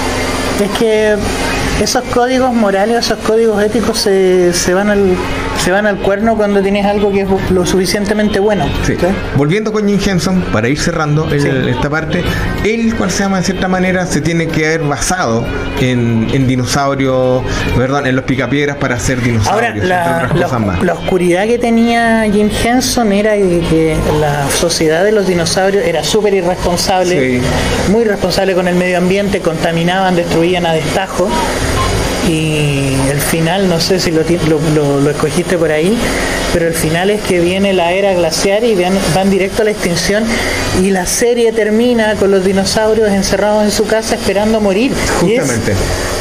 Speaker 2: Es que esos códigos morales, esos códigos éticos se, se van al se van al cuerno cuando tienes algo que es lo suficientemente bueno.
Speaker 1: Sí.
Speaker 2: ¿sí?
Speaker 1: Volviendo con Jim Henson, para ir cerrando el-
Speaker 2: Sí.
Speaker 1: esta parte, él, cual se llama de cierta manera, se tiene que haber basado en, en dinosaurios, perdón, en los Picapiedras para hacer
Speaker 2: Ahora,
Speaker 1: dinosaurios, entre
Speaker 2: la,
Speaker 1: otras
Speaker 2: la-
Speaker 1: cosas más.
Speaker 2: la oscuridad que tenía Jim Henson era que, que la sociedad de los dinosaurios era súper irresponsable,
Speaker 1: Sí.
Speaker 2: muy irresponsable con el medio ambiente, contaminaban, destruían a destajo. Y el final, no sé si lo, ti- lo, lo- lo escogiste por ahí, pero el final es que viene la era glaciar y van, van directo a la extinción y la serie termina con los dinosaurios encerrados en su casa esperando morir. Y es-
Speaker 1: Justamente.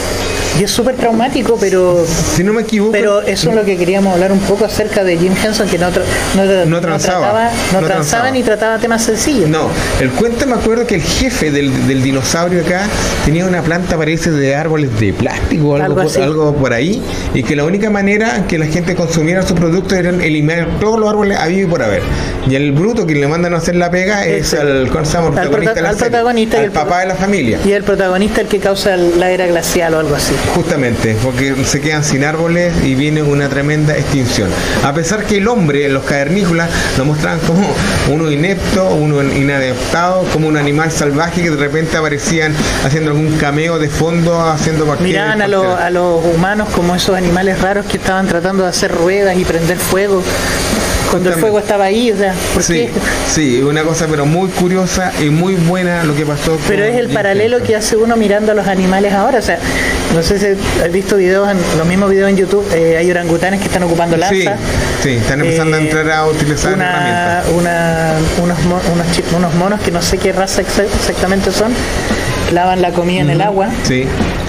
Speaker 2: Y es súper traumático, pero
Speaker 1: Si no me equivoco,
Speaker 2: pero eso es lo que queríamos hablar un poco acerca de Jim Henson, que no, tra- no,
Speaker 1: No
Speaker 2: no
Speaker 1: transaba,
Speaker 2: trataba, no
Speaker 1: no
Speaker 2: transaba
Speaker 1: transaba.
Speaker 2: ni trataba temas sencillos.
Speaker 1: no, el cuento me acuerdo que el jefe del, del dinosaurio acá tenía una planta, parece, de árboles de plástico o algo,
Speaker 2: Algo
Speaker 1: por,
Speaker 2: así.
Speaker 1: algo por ahí, y que la única manera que la gente consumiera sus productos era eliminar todos los árboles habido y por haber. Y el bruto que le mandan a hacer la pega es
Speaker 2: Ese.
Speaker 1: al, ¿cómo se llama?
Speaker 2: Al
Speaker 1: protagonista
Speaker 2: prota-
Speaker 1: de la
Speaker 2: al
Speaker 1: serie,
Speaker 2: protagonista y
Speaker 1: al
Speaker 2: el
Speaker 1: papá
Speaker 2: prota-
Speaker 1: de la familia.
Speaker 2: Y el protagonista el que causa el- la era glacial o algo así.
Speaker 1: Justamente, porque se quedan sin árboles y viene una tremenda extinción. A pesar que el hombre en los cavernícolas lo mostraban como uno inepto, uno inadaptado, como un animal salvaje que de repente aparecían haciendo algún cameo de fondo, haciendo cualquier...
Speaker 2: Miraban a, los-
Speaker 1: cualquier-
Speaker 2: a los humanos como esos animales raros que estaban tratando de hacer ruedas y prender fuego cuando el
Speaker 1: Justamente.
Speaker 2: fuego estaba ahí. O sea, ¿por
Speaker 1: Sí,
Speaker 2: qué?
Speaker 1: sí, una cosa pero muy curiosa y muy buena lo que pasó. con
Speaker 2: Pero es el
Speaker 1: Jim
Speaker 2: paralelo
Speaker 1: Henson.
Speaker 2: que hace uno mirando a los animales ahora. O sea, no sé si has visto videos, en, los mismos videos en YouTube, eh, hay orangutanes que están ocupando
Speaker 1: Sí,
Speaker 2: lanzas.
Speaker 1: sí, están empezando a
Speaker 2: Eh,
Speaker 1: entrar a utilizar
Speaker 2: una,
Speaker 1: herramientas.
Speaker 2: una- unos, mo- unos, chi- unos monos que no sé qué raza exa- exactamente son, lavan la comida en el agua.
Speaker 1: Sí.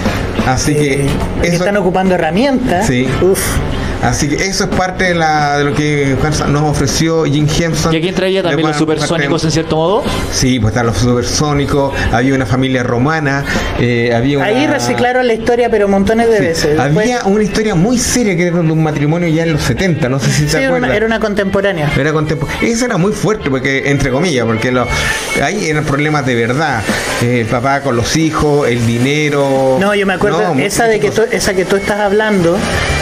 Speaker 1: Así que
Speaker 2: eh, que
Speaker 1: eso,
Speaker 2: están ocupando herramientas.
Speaker 1: Sí.
Speaker 2: Uf.
Speaker 1: así que eso es parte de, la, de lo que nos ofreció Jim Henson.
Speaker 3: ¿Y aquí entraría también
Speaker 1: De
Speaker 3: los
Speaker 1: parte-
Speaker 3: supersónicos en cierto modo?
Speaker 1: Sí, pues están los supersónicos, había una familia romana, eh, había una...
Speaker 2: Ahí reciclaron la historia, pero montones de
Speaker 1: Sí,
Speaker 2: veces.
Speaker 1: había
Speaker 2: Después-
Speaker 1: una historia muy seria que era de un matrimonio ya en los setenta, no sé si
Speaker 2: sí,
Speaker 1: te
Speaker 2: era
Speaker 1: acuerdas.
Speaker 2: una, era una contemporánea.
Speaker 1: Era contemporáneo. Eso era muy fuerte, porque entre comillas, porque lo, ahí eran problemas de verdad. Eh, el papá con los hijos, el dinero.
Speaker 2: No, yo me acuerdo,
Speaker 1: No,
Speaker 2: esa de que tú, esa que tú estás hablando,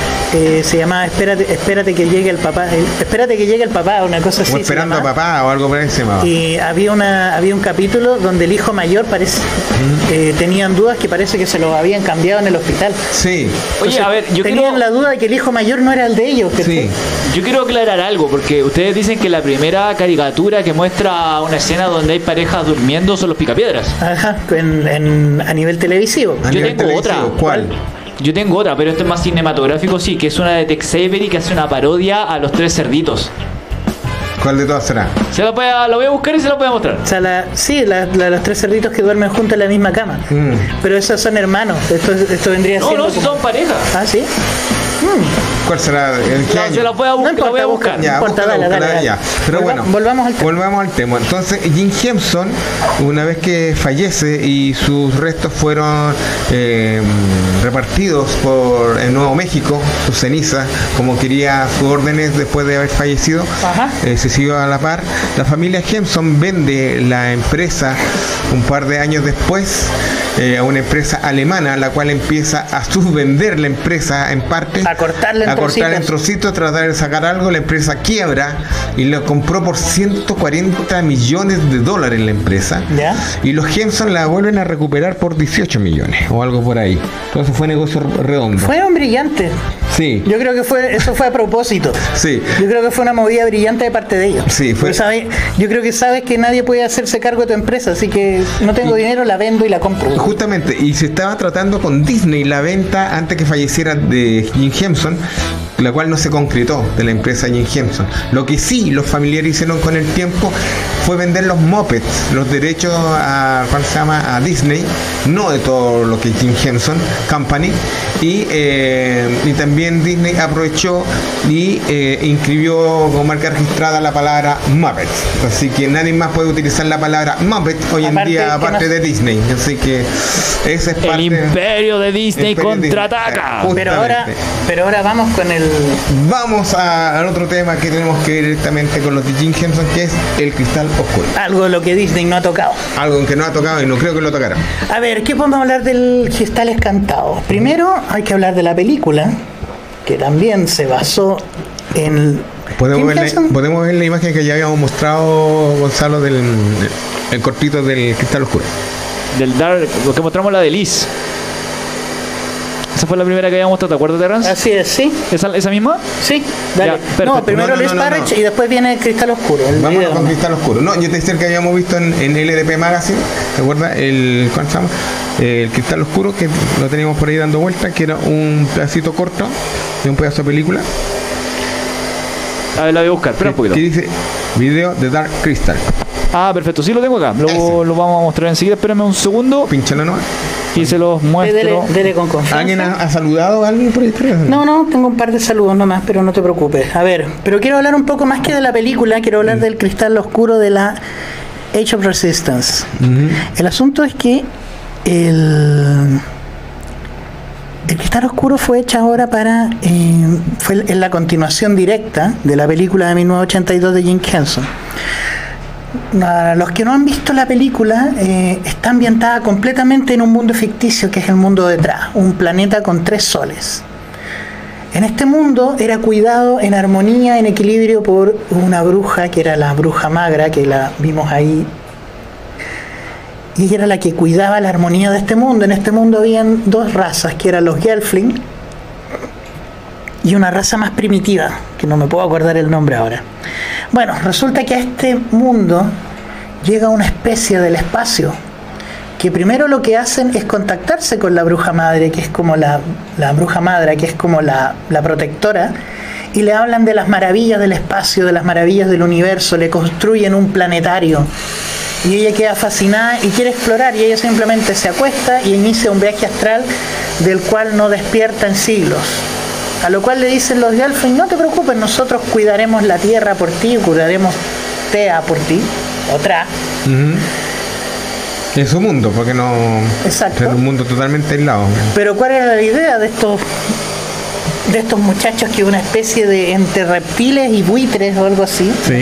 Speaker 2: eh, se llamaba Espérate, espérate que llegue el papá, el- espérate que llegue el papá, una cosa así.
Speaker 1: o
Speaker 2: se
Speaker 1: esperando a
Speaker 2: llamaba.
Speaker 1: papá o algo por ahí se llamaba.
Speaker 2: Y había una había un capítulo donde el hijo mayor parece eh, tenían dudas que parece que se lo habían cambiado en el hospital.
Speaker 1: Sí,
Speaker 3: Oye,
Speaker 2: Entonces,
Speaker 3: a ver, yo
Speaker 2: tenían
Speaker 3: quiero,
Speaker 2: la duda de que el hijo mayor no era el de ellos. que
Speaker 1: sí.
Speaker 3: yo quiero aclarar algo, porque ustedes dicen que la primera caricatura que muestra una escena donde hay parejas durmiendo son los Picapiedras.
Speaker 2: Ajá, en, en- a nivel televisivo.
Speaker 1: A
Speaker 3: Yo
Speaker 1: nivel
Speaker 3: tengo otra.
Speaker 1: televisivo, ¿Cuál?
Speaker 3: Yo tengo otra, pero esto es más cinematográfico, sí, que es una de Tex Avery que hace una parodia a los tres cerditos.
Speaker 1: ¿Cuál de todas será?
Speaker 3: Se la voy a, lo voy a buscar y se la voy a mostrar.
Speaker 2: O sea, la, sí, la- la- los tres cerditos que duermen juntos en la misma cama.
Speaker 1: Mm.
Speaker 2: Pero esos son hermanos. Esto, esto vendría
Speaker 3: No,
Speaker 2: siendo
Speaker 3: no, si
Speaker 2: como-
Speaker 3: son parejas.
Speaker 2: Ah, sí.
Speaker 1: Hmm. ¿Cuál será? ¿En qué
Speaker 3: No,
Speaker 1: año?
Speaker 3: se la voy a, bu-
Speaker 2: No
Speaker 3: la
Speaker 2: importa,
Speaker 3: voy a buscar.
Speaker 1: Ya,
Speaker 2: No importa,
Speaker 1: búscala,
Speaker 2: dale,
Speaker 1: búscala,
Speaker 2: dale,
Speaker 1: ya.
Speaker 2: dale.
Speaker 1: Pero
Speaker 2: Volva-
Speaker 1: bueno,
Speaker 2: volvamos al tema.
Speaker 1: volvamos al tema. Entonces, Jim Henson, una vez que fallece y sus restos fueron eh, repartidos por el Nuevo México, sus cenizas, como quería sus órdenes después de haber fallecido,
Speaker 2: Ajá.
Speaker 1: eh, se siguió a la par. La familia Henson vende la empresa un par de años después eh, a una empresa alemana, la cual empieza a subvender la empresa en parte,
Speaker 2: A cortarla en
Speaker 1: a cortar en
Speaker 2: trocitos.
Speaker 1: trocitos, tratar de sacar algo. La empresa quiebra y lo compró por ciento cuarenta millones de dólares la empresa.
Speaker 2: ¿Ya?
Speaker 1: Y los Henson la vuelven a recuperar por dieciocho millones o algo por ahí. Entonces fue negocio redondo.
Speaker 2: Fueron brillantes.
Speaker 1: Sí,
Speaker 2: Yo creo que fue eso fue a propósito.
Speaker 1: sí.
Speaker 2: Yo creo que fue una movida brillante de parte de ellos.
Speaker 1: Sí, fue-
Speaker 2: Porque sabe- yo creo que sabes que nadie puede hacerse cargo de tu empresa, así que no tengo dinero, la vendo y la compro.
Speaker 1: Justamente, y se estaba tratando con Disney la venta antes que falleciera de Jim Henson, la cual no se concretó de la empresa Jim Henson. Lo que sí los familiares hicieron con el tiempo fue vender los Muppets, los derechos a, ¿cuál se llama? A Disney, no de todo lo que Jim Henson Company, y, eh, y también Disney aprovechó y eh, inscribió como marca registrada la palabra Muppets. Así que nadie más puede utilizar la palabra Muppet hoy en
Speaker 2: Aparte
Speaker 1: día,
Speaker 2: que
Speaker 1: aparte
Speaker 2: no-
Speaker 1: de Disney. Así que esa es parte.
Speaker 3: El imperio de Disney
Speaker 1: Imperio Disney.
Speaker 3: contraataca.
Speaker 1: Justamente.
Speaker 2: Pero ahora, pero ahora vamos con el
Speaker 1: Vamos a- al otro tema que tenemos que ver directamente con los de Jim Henson, que es el cristal oscuro.
Speaker 2: algo de lo que Disney no ha tocado.
Speaker 1: Algo que no ha tocado y no creo que lo tocara.
Speaker 2: A ver, ¿qué podemos hablar del Cristal Encantado? Primero hay que hablar de la película, que también se basó en...
Speaker 1: Podemos
Speaker 2: Jim
Speaker 1: ver, la,
Speaker 2: Henson-
Speaker 1: podemos ver la imagen que ya habíamos mostrado, Gonzalo, del el cortito del cristal oscuro.
Speaker 3: Del Dark, lo que mostramos la de Liz. Esa fue la primera que habíamos mostrado, ¿te acuerdas, Terrence?
Speaker 2: Así es, ¿sí?
Speaker 3: ¿Esa, esa misma?
Speaker 2: Sí, dale.
Speaker 3: Ya, perfecto.
Speaker 2: no, primero
Speaker 1: No, no,
Speaker 2: Liz
Speaker 1: no, no,
Speaker 2: Parrish
Speaker 1: no.
Speaker 2: y después viene el Cristal Oscuro. El
Speaker 1: Vamos
Speaker 2: video.
Speaker 1: con cristal oscuro. No, yo te decía el que habíamos visto en, en L D P Magazine, ¿te acuerdas? El, ¿cuál se llama? El cristal oscuro, que lo teníamos por ahí dando vuelta, que era un pedacito corto de un pedazo de película.
Speaker 3: A ver, la voy a buscar, espera un
Speaker 1: que,
Speaker 3: poquito.
Speaker 1: que dice video de Dark Crystal.
Speaker 3: Ah, perfecto, sí lo tengo acá. Lo,
Speaker 1: Ese.
Speaker 3: lo vamos a mostrar enseguida. Espérame un segundo
Speaker 1: Pínchalo nomás.
Speaker 3: y se los
Speaker 2: Dele,
Speaker 3: muestro.
Speaker 2: dele con confianza.
Speaker 1: ¿Alguien ha, ha saludado a alguien por ahí?
Speaker 2: No, no, tengo un par de saludos nomás, pero no te preocupes. A ver, pero quiero hablar un poco más que de la película, quiero hablar del Cristal Oscuro de la Age of Resistance. El asunto es que el, el Cristal Oscuro fue hecha ahora para... eh, fue en la continuación directa de la película de mil novecientos ochenta y dos de Jim Henson. A los que no han visto la película, eh, está ambientada completamente en un mundo ficticio que es el mundo detrás, un planeta con tres soles. En este mundo era cuidado en armonía, en equilibrio por una bruja que era la bruja magra, que la vimos ahí. Y ella era la que cuidaba la armonía de este mundo. En este mundo habían dos razas, que eran los Gelfling y una raza más primitiva, que no me puedo acordar el nombre ahora. Bueno, resulta que a este mundo llega una especie del espacio que primero lo que hacen es contactarse con la bruja madre, que es como la, la bruja madre, que es como la, la protectora, y le hablan de las maravillas del espacio, de las maravillas del universo, le construyen un planetario. Y ella queda fascinada y quiere explorar, y ella simplemente se acuesta y inicia un viaje astral del cual no despierta en siglos. A lo cual le dicen los Gelfling, no te preocupes, nosotros cuidaremos la tierra por ti, cuidaremos Tea por ti, otra.
Speaker 1: En su mundo, porque no.
Speaker 2: Exacto.
Speaker 1: Es un mundo totalmente aislado.
Speaker 2: Pero ¿cuál era la idea de estos de estos muchachos, que una especie de entre reptiles y buitres o algo así?
Speaker 1: Sí.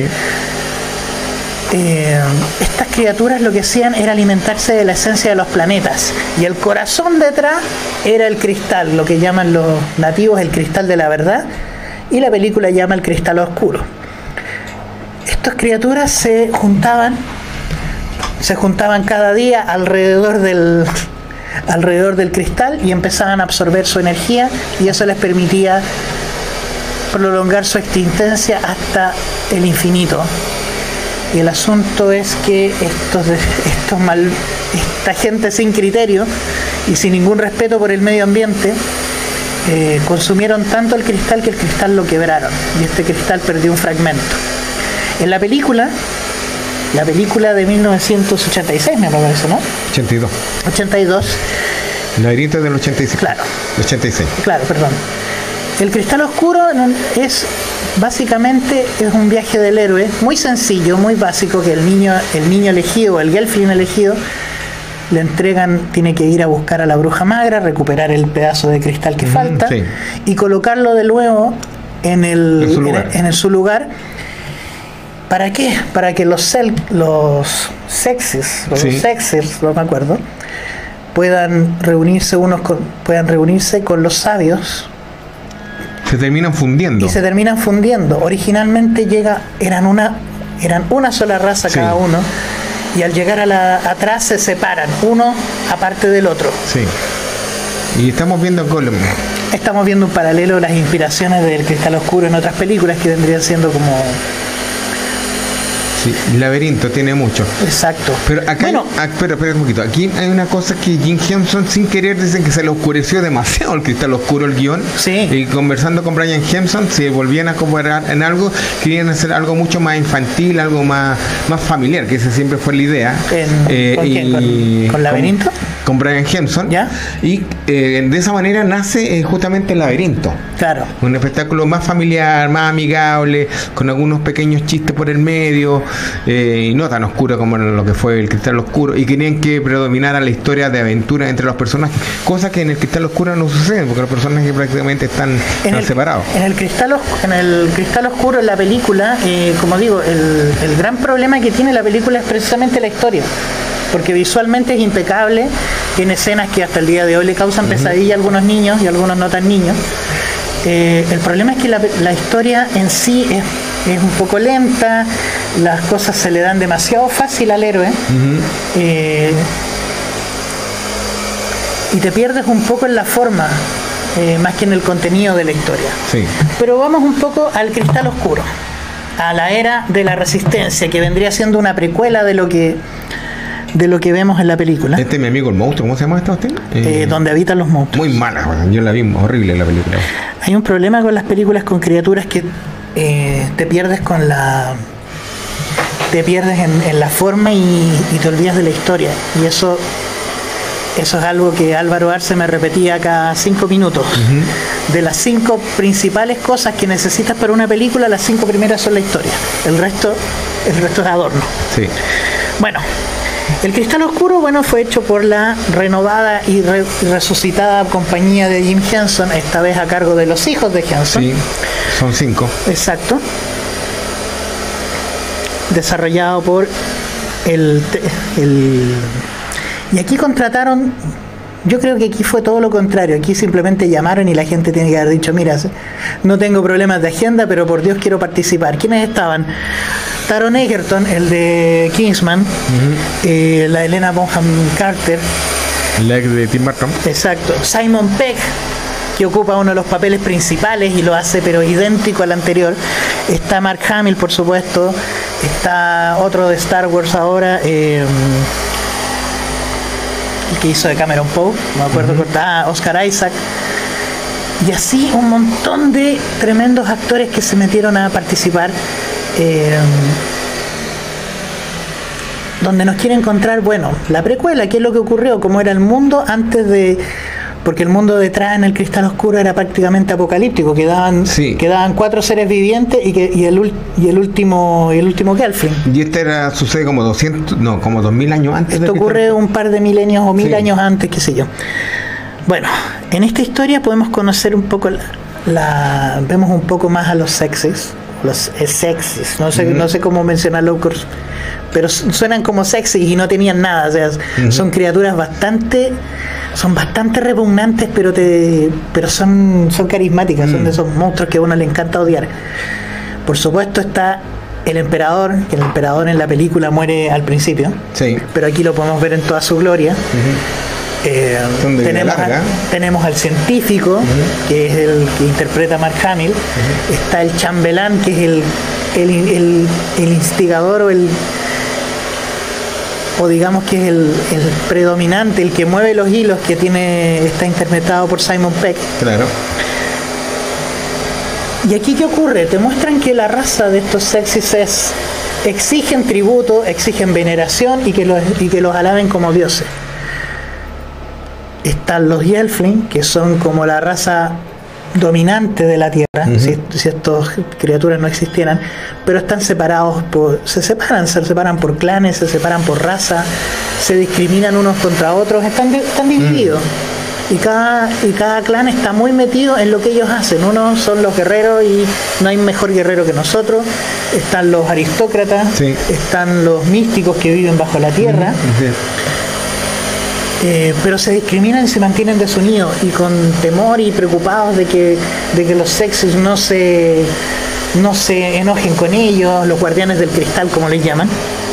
Speaker 2: Eh, estas criaturas lo que hacían era alimentarse de la esencia de los planetas, y el corazón detrás era el cristal, lo que llaman los nativos el cristal de la verdad, y la película llama el cristal oscuro. Estas criaturas se juntaban se juntaban cada día alrededor del alrededor del cristal y empezaban a absorber su energía, y eso les permitía prolongar su existencia hasta el infinito. Y el asunto es que estos, estos mal, esta gente sin criterio y sin ningún respeto por el medio ambiente eh, consumieron tanto el cristal que el cristal lo quebraron, y este cristal perdió un fragmento. En la película, la película de mil novecientos ochenta y seis me parece, ¿no?
Speaker 1: ochenta y dos.
Speaker 2: ochenta y dos.
Speaker 1: El laberinto del ochenta y seis.
Speaker 2: Claro.
Speaker 1: ochenta y seis.
Speaker 2: Claro, perdón. El Cristal Oscuro es básicamente es un viaje del héroe muy sencillo, muy básico, que el niño, el niño elegido, el Gelfling elegido, le entregan, tiene que ir a buscar a la bruja magra, recuperar el pedazo de cristal que mm, falta sí. y colocarlo de nuevo en el, en su lugar. En, en el, su lugar. ¿Para qué? Para que los cel, los sexes, los sí. sexers, no me acuerdo, puedan reunirse unos con, puedan reunirse con los sabios.
Speaker 1: Se terminan fundiendo.
Speaker 2: Y se terminan fundiendo. Originalmente llega, eran una, eran una sola raza sí. cada uno. Y al llegar a la atrás se separan, uno aparte del otro.
Speaker 1: Sí. Y estamos viendo Gollum.
Speaker 2: Estamos viendo un paralelo, las inspiraciones del Cristal Oscuro en otras películas que vendrían siendo como...
Speaker 1: Sí, Laberinto tiene mucho.
Speaker 2: Exacto.
Speaker 1: Pero acá, bueno, hay, espera, espera un poquito. Aquí hay una cosa que Jim Henson sin querer dicen que se le oscureció demasiado el Cristal Oscuro el guión.
Speaker 2: Sí.
Speaker 1: Y conversando con Brian Henson, se volvían a comparar en algo, querían hacer algo mucho más infantil, algo más, más familiar, que esa siempre fue la idea.
Speaker 2: En,
Speaker 1: eh,
Speaker 2: ¿Con quién?
Speaker 1: Y,
Speaker 2: ¿Con, ¿Con Laberinto?
Speaker 1: Con, con Brian Henson.
Speaker 2: ¿Ya?
Speaker 1: Y eh, de esa manera nace eh, justamente el Laberinto.
Speaker 2: Claro.
Speaker 1: Un espectáculo más familiar, más amigable, con algunos pequeños chistes por el medio. Eh, y no tan oscuro como lo que fue el Cristal Oscuro, y querían que predominara la historia de aventura entre los personajes, cosa que en el Cristal Oscuro no sucede, porque los personajes prácticamente están,
Speaker 2: en
Speaker 1: están
Speaker 2: el,
Speaker 1: separados.
Speaker 2: En el Cristal en el Cristal Oscuro, en la película, eh, como digo, el, el gran problema que tiene la película es precisamente la historia, porque visualmente es impecable, tiene escenas que hasta el día de hoy le causan uh-huh. pesadilla a algunos niños y a algunos no tan niños. Eh, el problema es que la, la historia en sí es, es un poco lenta, las cosas se le dan demasiado fácil al héroe, uh-huh. eh, y te pierdes un poco en la forma, eh, más que en el contenido de la historia.
Speaker 1: Sí.
Speaker 2: Pero vamos un poco al Cristal Oscuro, a la era de la Resistencia, que vendría siendo una precuela de lo que de lo que vemos en la película.
Speaker 1: Este es mi amigo el monstruo, ¿cómo se llama esta usted?
Speaker 2: Eh, eh, donde habitan los monstruos.
Speaker 1: Muy mala, bueno, yo la vi horrible la película.
Speaker 2: Hay un problema con las películas con criaturas que eh, te pierdes con la te pierdes en, en la forma y, y te olvidas de la historia, y eso eso es algo que Álvaro Arce me repetía cada cinco minutos. Uh-huh. De las cinco principales cosas que necesitas para una película, las cinco primeras son la historia, el resto el resto es adorno.
Speaker 1: Sí.
Speaker 2: Bueno, el Cristal Oscuro, bueno, fue hecho por la renovada y, re, y resucitada compañía de Jim Henson, esta vez a cargo de los hijos de Henson.
Speaker 1: Sí, son cinco.
Speaker 2: Exacto. Desarrollado por el, el... Y aquí contrataron... Yo creo que aquí fue todo lo contrario. Aquí simplemente llamaron y la gente tiene que haber dicho, mira, no tengo problemas de agenda, pero por Dios quiero participar. ¿Quiénes estaban? Taron Egerton, el de Kingsman, uh-huh. eh, la Helena Bonham Carter,
Speaker 1: la ex de Tim Burton.
Speaker 2: Exacto. Simon Pegg, que ocupa uno de los papeles principales y lo hace pero idéntico al anterior. Está Mark Hamill, por supuesto. Está otro de Star Wars ahora, eh, el que hizo de Cameron Poe, no me acuerdo, uh-huh. ah, Oscar Isaac. Y así un montón de tremendos actores que se metieron a participar. Eh, donde nos quiere encontrar, bueno, la precuela, qué es lo que ocurrió, cómo era el mundo antes de... Porque el mundo detrás en el Cristal Oscuro era prácticamente apocalíptico, quedaban, sí. quedaban cuatro seres vivientes y, que, y, el, y el último y el último Gelfling.
Speaker 1: Y este era, sucede como doscientos, no, como dos mil años antes.
Speaker 2: Esto ocurre Cristal... un par de milenios o mil sí. años antes, qué sé yo. Bueno, en esta historia podemos conocer un poco la, la vemos un poco más a los sexes, los sexys, no sé, uh-huh. no sé cómo mencionarlo, pero suenan como sexys y no tenían nada, o sea, uh-huh. son criaturas bastante, son bastante repugnantes, pero te, pero son, son carismáticas, uh-huh. son de esos monstruos que a uno le encanta odiar. Por supuesto está el emperador, que el emperador en la película muere al principio,
Speaker 1: sí.
Speaker 2: pero aquí lo podemos ver en toda su gloria. Uh-huh. Eh, tenemos, a, tenemos al científico, uh-huh. que es el que interpreta a Mark Hamill, uh-huh. está el chambelán, que es el, el, el, el instigador o el o digamos que es el, el predominante, el que mueve los hilos, que tiene está interpretado por Simon Pegg.
Speaker 1: Claro.
Speaker 2: Y aquí ¿qué ocurre? Te muestran que la raza de estos sexys es exigen tributo, exigen veneración y que los, y que los alaben como dioses. Están los Gelfling, que son como la raza dominante de la Tierra,
Speaker 1: Uh-huh.
Speaker 2: si, si estas criaturas no existieran, pero están separados por, se separan, se separan por clanes, se separan por raza, se discriminan unos contra otros, están, di- están divididos. Uh-huh. Y cada, y cada clan está muy metido en lo que ellos hacen. Unos son los guerreros y no hay mejor guerrero que nosotros. Están los aristócratas,
Speaker 1: sí.
Speaker 2: están los místicos que viven bajo la tierra.
Speaker 1: Uh-huh. Sí.
Speaker 2: Eh, pero se discriminan y se mantienen desunidos y con temor y preocupados de que, de que los sexos no se, no se enojen con ellos, los guardianes del cristal como les llaman.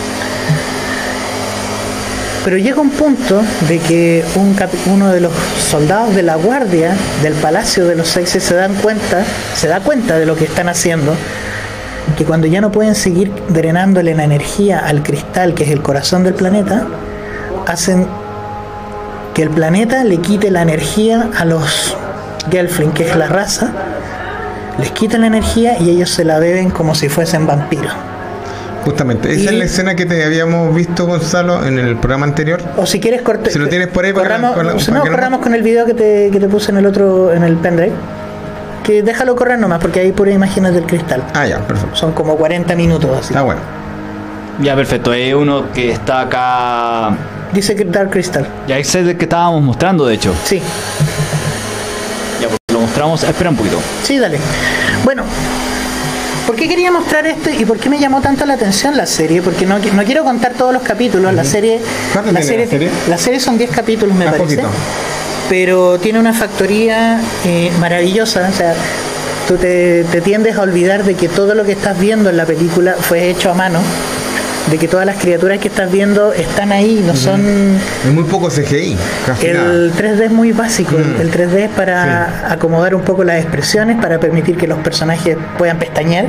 Speaker 2: Pero llega un punto de que un capi- uno de los soldados de la guardia del palacio de los sexes se dan cuenta, se da cuenta de lo que están haciendo, que cuando ya no pueden seguir drenándole la energía al cristal, que es el corazón del planeta, hacen que el planeta le quite la energía a los Gelfling, que es la raza, les quita la energía y ellos se la beben como si fuesen vampiros.
Speaker 1: Justamente, esa
Speaker 2: Y-
Speaker 1: es la escena que te habíamos visto, Gonzalo, en el programa anterior.
Speaker 2: O si quieres cortar.
Speaker 1: Si lo tienes por ahí, para-
Speaker 2: corramos,
Speaker 1: para- para
Speaker 2: no,
Speaker 1: que no-
Speaker 2: corramos con el video que te, que te puse en el otro, en el pendrive. Que déjalo correr nomás, porque hay puras imágenes del cristal.
Speaker 1: Ah, ya, perfecto.
Speaker 2: Son como cuarenta minutos así.
Speaker 1: Ah, bueno.
Speaker 3: Ya, perfecto. Es uno que está acá.
Speaker 2: Dice que Dark Crystal.
Speaker 3: Ya ese es el que estábamos mostrando, de hecho.
Speaker 2: Sí,
Speaker 3: Ya, pues lo mostramos. Espera un poquito.
Speaker 2: sí, dale. Bueno, ¿por qué quería mostrar esto y por qué me llamó tanto la atención la serie? Porque no, no quiero contar todos los capítulos. La serie,
Speaker 1: ¿Cuánto
Speaker 2: la
Speaker 1: tiene
Speaker 2: serie,
Speaker 1: la serie?
Speaker 2: la serie son diez capítulos, me
Speaker 1: Ah,
Speaker 2: parece.
Speaker 1: poquito.
Speaker 2: Pero tiene una factoría eh, maravillosa. O sea, tú te, te tiendes a olvidar de que todo lo que estás viendo en la película fue hecho a mano, de que todas las criaturas que estás viendo están ahí, no son...
Speaker 1: Es muy poco C G I, casi nada.
Speaker 2: El tres D es muy básico.
Speaker 1: Mm.
Speaker 2: El tres D es para acomodar un poco las expresiones, para permitir que los personajes puedan pestañear.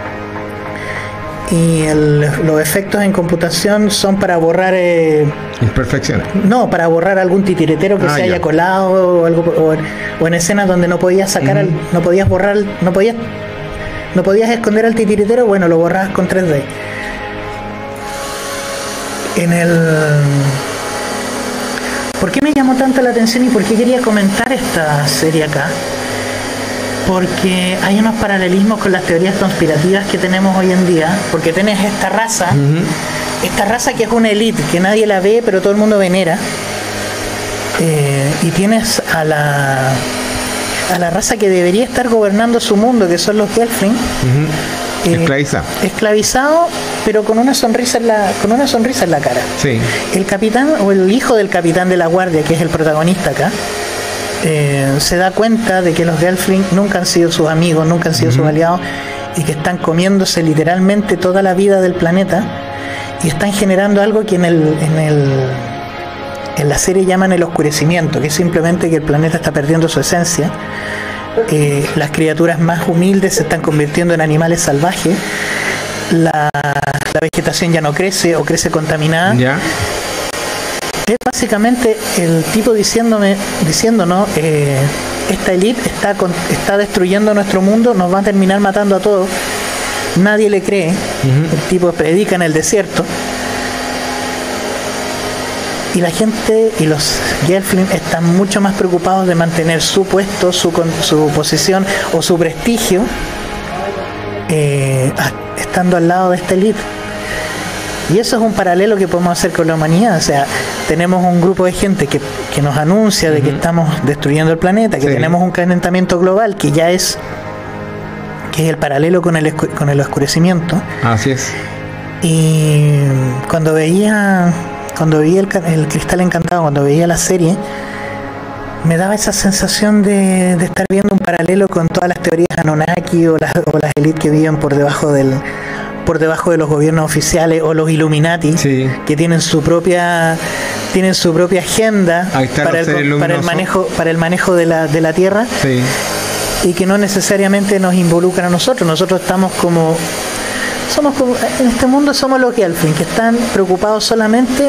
Speaker 2: Y el- los efectos en computación son para borrar... eh,
Speaker 1: Imperfecciones.
Speaker 2: no, para borrar algún titiretero que
Speaker 1: Ah,
Speaker 2: se
Speaker 1: ya.
Speaker 2: haya colado o algo, o, en- o en escenas donde no podías sacar, al- no podías borrar, no podías, no podías esconder al titiretero, bueno, lo borrabas con tres D. En el, ¿por qué me llamó tanto la atención y por qué quería comentar esta serie acá? Porque hay unos paralelismos con las teorías conspirativas que tenemos hoy en día, porque tenés esta raza, esta raza que es una élite, que nadie la ve, pero todo el mundo venera, eh, y tienes a la a la raza que debería estar gobernando su mundo, que son los Gelfling,
Speaker 1: Ujú.
Speaker 2: eh,
Speaker 1: Esclaviza.
Speaker 2: esclavizado, pero con una sonrisa en la con una sonrisa en la cara.
Speaker 1: Sí.
Speaker 2: El capitán o el hijo del capitán de la guardia, que es el protagonista acá, eh, se da cuenta de que los Gelfling nunca han sido sus amigos, nunca han sido sus aliados, y que están comiéndose literalmente toda la vida del planeta y están generando algo que en el en el en la serie llaman el oscurecimiento, que es simplemente que el planeta está perdiendo su esencia. Eh, las criaturas más humildes se están convirtiendo en animales salvajes, la, la vegetación ya no crece o crece contaminada.
Speaker 1: Ya.
Speaker 2: Es básicamente el tipo diciéndome, diciéndonos, eh, esta élite está, con- está destruyendo nuestro mundo, nos va a terminar matando a todos. Nadie le cree. El tipo predica en el desierto. Y la gente y los Gelfling están mucho más preocupados de mantener su puesto, su, con- su posición o su prestigio, eh, a- estando al lado de esta élite. Y eso es un paralelo que podemos hacer con la humanidad. O sea, tenemos un grupo de gente que, que nos anuncia de que estamos destruyendo el planeta, que
Speaker 1: Sí.
Speaker 2: tenemos un calentamiento global que ya es que es el paralelo con el, escu- con el oscurecimiento.
Speaker 1: Así es.
Speaker 2: Y cuando veía cuando veía el, ca- el Cristal Encantado, cuando veía la serie, me daba esa sensación de, de estar viendo un paralelo con todas las teorías Anunnaki o las, o las élites que viven por debajo del por debajo de los gobiernos oficiales o los Illuminati,
Speaker 1: Sí.
Speaker 2: que tienen su propia tienen su propia agenda
Speaker 1: Ahí están
Speaker 2: para
Speaker 1: los
Speaker 2: el,
Speaker 1: seres
Speaker 2: para el
Speaker 1: luminosos.
Speaker 2: manejo para el manejo de la, de la Tierra,
Speaker 1: Sí.
Speaker 2: y que no necesariamente nos involucran a nosotros. Nosotros estamos como somos como, en este mundo somos los Gelfling, que están preocupados solamente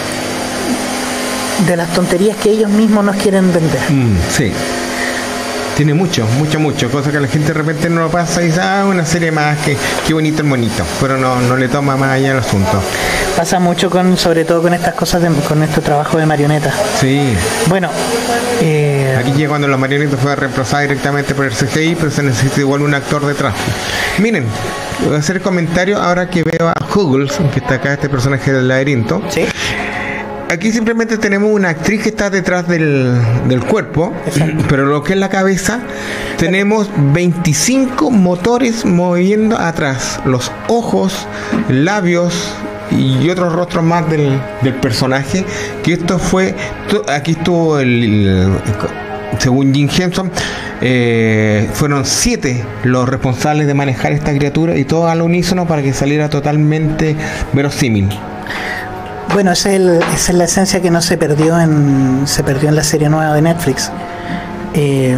Speaker 2: de las tonterías que ellos mismos nos quieren vender.
Speaker 1: Mm, sí. Tiene mucho, mucho, mucho, cosa que la gente de repente no lo pasa y dice, ah, una serie más, que qué bonito el monito, pero no, no le toma más allá el asunto.
Speaker 2: Pasa mucho con, sobre todo con estas cosas, de, con este trabajo de marionetas.
Speaker 1: Sí.
Speaker 2: Bueno, eh...
Speaker 1: aquí llega cuando los marionetas fueron reemplazados directamente por el C G I, pero se necesita igual un actor detrás. Miren, voy a hacer comentario ahora que veo a Huggles, que está acá, este personaje del laberinto.
Speaker 2: Sí.
Speaker 1: Aquí simplemente tenemos una actriz que está detrás del, del cuerpo. Exacto. Pero lo que es la cabeza, tenemos veinticinco motores moviendo atrás, los ojos, labios y otros rostros más del, del personaje. Que esto fue, aquí estuvo el, el según Jim Henson, eh, fueron siete los responsables de manejar esta criatura y todo al unísono para que saliera totalmente verosímil.
Speaker 2: Bueno, esa es, el, esa es la esencia que no se perdió en se perdió en la serie nueva de Netflix. Eh,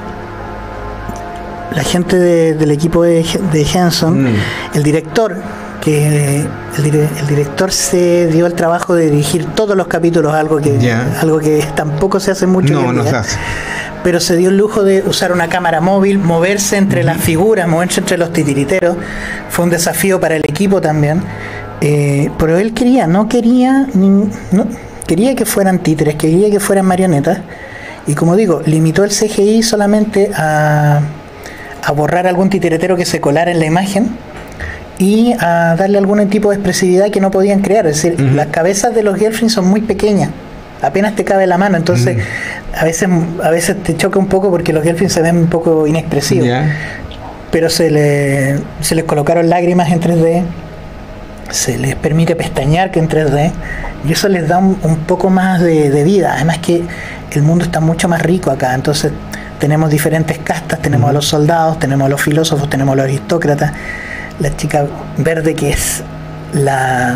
Speaker 2: la gente de, del equipo de, de Henson, mm. el director, que el, el director se dio el trabajo de dirigir todos los capítulos, algo que yeah. algo que tampoco se hace mucho.
Speaker 1: No, no se hace.
Speaker 2: Pero se dio el lujo de usar una cámara móvil, moverse entre uh-huh. las figuras, moverse entre los titiriteros. Fue un desafío para el equipo también. Eh, pero él quería, no quería, no, quería que fueran títeres, quería que fueran marionetas, y como digo, limitó el C G I solamente a, a borrar algún titiretero que se colara en la imagen y a darle algún tipo de expresividad que no podían crear. Es decir, uh-huh. las cabezas de los Gelflings son muy pequeñas, apenas te cabe la mano, entonces uh-huh. a veces a veces te choca un poco porque los Gelflings se ven un poco inexpresivos, yeah. pero se, le, se les colocaron lágrimas en tres D, se les permite pestañear que en tres D, y eso les da un, un poco más de, de vida. Además que el mundo está mucho más rico acá, entonces tenemos diferentes castas, tenemos uh-huh. a los soldados, tenemos a los filósofos, tenemos a los aristócratas, la chica verde que es la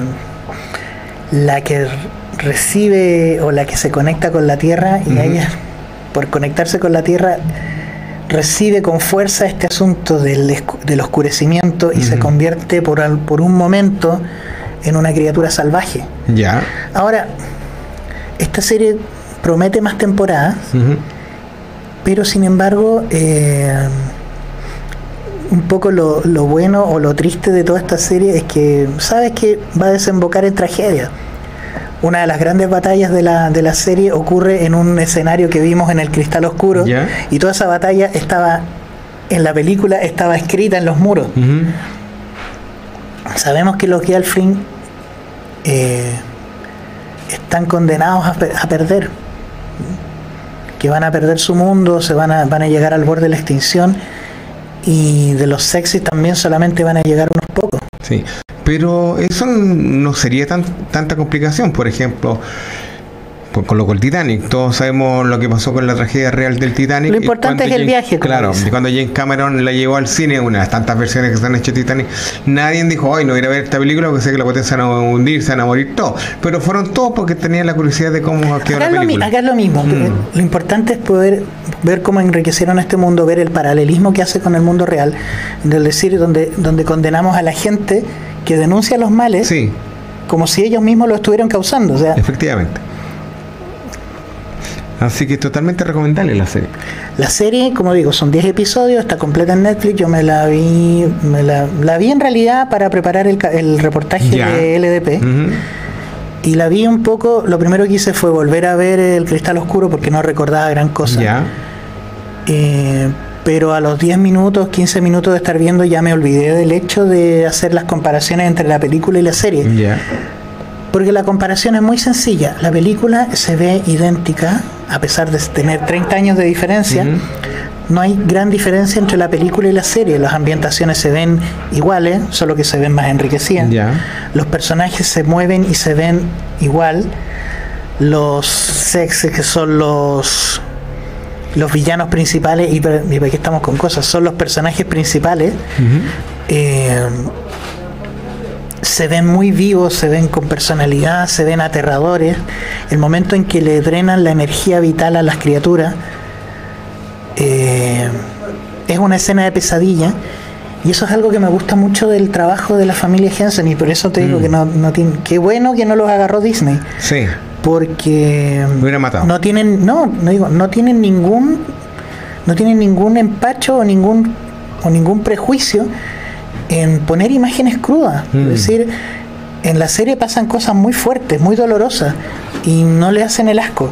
Speaker 2: la que recibe o la que se conecta con la tierra, y uh-huh. ella, por conectarse con la tierra, recibe con fuerza este asunto del, del oscurecimiento y uh-huh. se convierte por, por un momento en una criatura salvaje.
Speaker 1: Ya. Yeah.
Speaker 2: Ahora, esta serie promete más temporadas, uh-huh. pero sin embargo, eh, un poco lo, lo bueno o lo triste de toda esta serie es que sabes que va a desembocar en tragedia. Una de las grandes batallas de la, de la serie ocurre en un escenario que vimos en el Cristal Oscuro, yeah. y toda esa batalla estaba en la película, estaba escrita en los muros. Uh-huh. Sabemos que los Gelfling eh, están condenados a, a perder, que van a perder su mundo, se van a, van a llegar al borde de la extinción, y de los sexys también solamente van a llegar unos pocos.
Speaker 1: Sí. Pero eso no sería tan tanta complicación. Por ejemplo, con lo con el Titanic, todos sabemos lo que pasó con la tragedia real del Titanic.
Speaker 2: Lo importante es el
Speaker 1: James,
Speaker 2: viaje.
Speaker 1: Claro, y cuando James Cameron la llevó al cine, una de las tantas versiones que se han hecho de Titanic, nadie dijo, ay, no voy a ver esta película porque sé que la potencia van a hundir, se van a morir todos. Pero fueron todos porque tenían la curiosidad de cómo quedó la película.
Speaker 2: Acá es lo mismo. Mm. Lo importante es poder ver cómo enriquecieron este mundo, ver el paralelismo que hace con el mundo real, es decir, donde, donde condenamos a la gente que denuncia los males,
Speaker 1: sí,
Speaker 2: como si ellos mismos lo estuvieran causando. O sea,
Speaker 1: efectivamente. Así que totalmente recomendable la serie.
Speaker 2: La serie, como digo, son diez episodios, está completa en Netflix. Yo me la vi, me la, la vi en realidad para preparar el, el reportaje ya. de L D P. Uh-huh. Y la vi un poco, lo primero que hice fue volver a ver el Cristal Oscuro porque no recordaba gran cosa.
Speaker 1: Ya.
Speaker 2: Eh, pero a los diez minutos, quince minutos de estar viendo ya me olvidé del hecho de hacer las comparaciones entre la película y la serie.
Speaker 1: Ya.
Speaker 2: Porque la comparación es muy sencilla. La película se ve idéntica, a pesar de tener treinta años de diferencia. Uh-huh. No hay gran diferencia entre la película y la serie. Las ambientaciones se ven iguales, solo que se ven más enriquecidas.
Speaker 1: Yeah.
Speaker 2: Los personajes se mueven y se ven igual. Los sexes, que son los los villanos principales, y para qué estamos con cosas, son los personajes principales. Uh-huh. eh, se ven muy vivos, se ven con personalidad, se ven aterradores. El momento en que le drenan la energía vital a las criaturas, eh, es una escena de pesadilla, y eso es algo que me gusta mucho del trabajo de la familia Henson, y por eso te digo mm. que no, no tiene, qué bueno que no los agarró Disney.
Speaker 1: Sí.
Speaker 2: Porque
Speaker 1: lo hubiera matado.
Speaker 2: No tienen, no, no digo, no tienen ningún no tienen ningún empacho o ningún, o ningún prejuicio en poner imágenes crudas. Mm. Es decir, en la serie pasan cosas muy fuertes, muy dolorosas, y no le hacen el asco.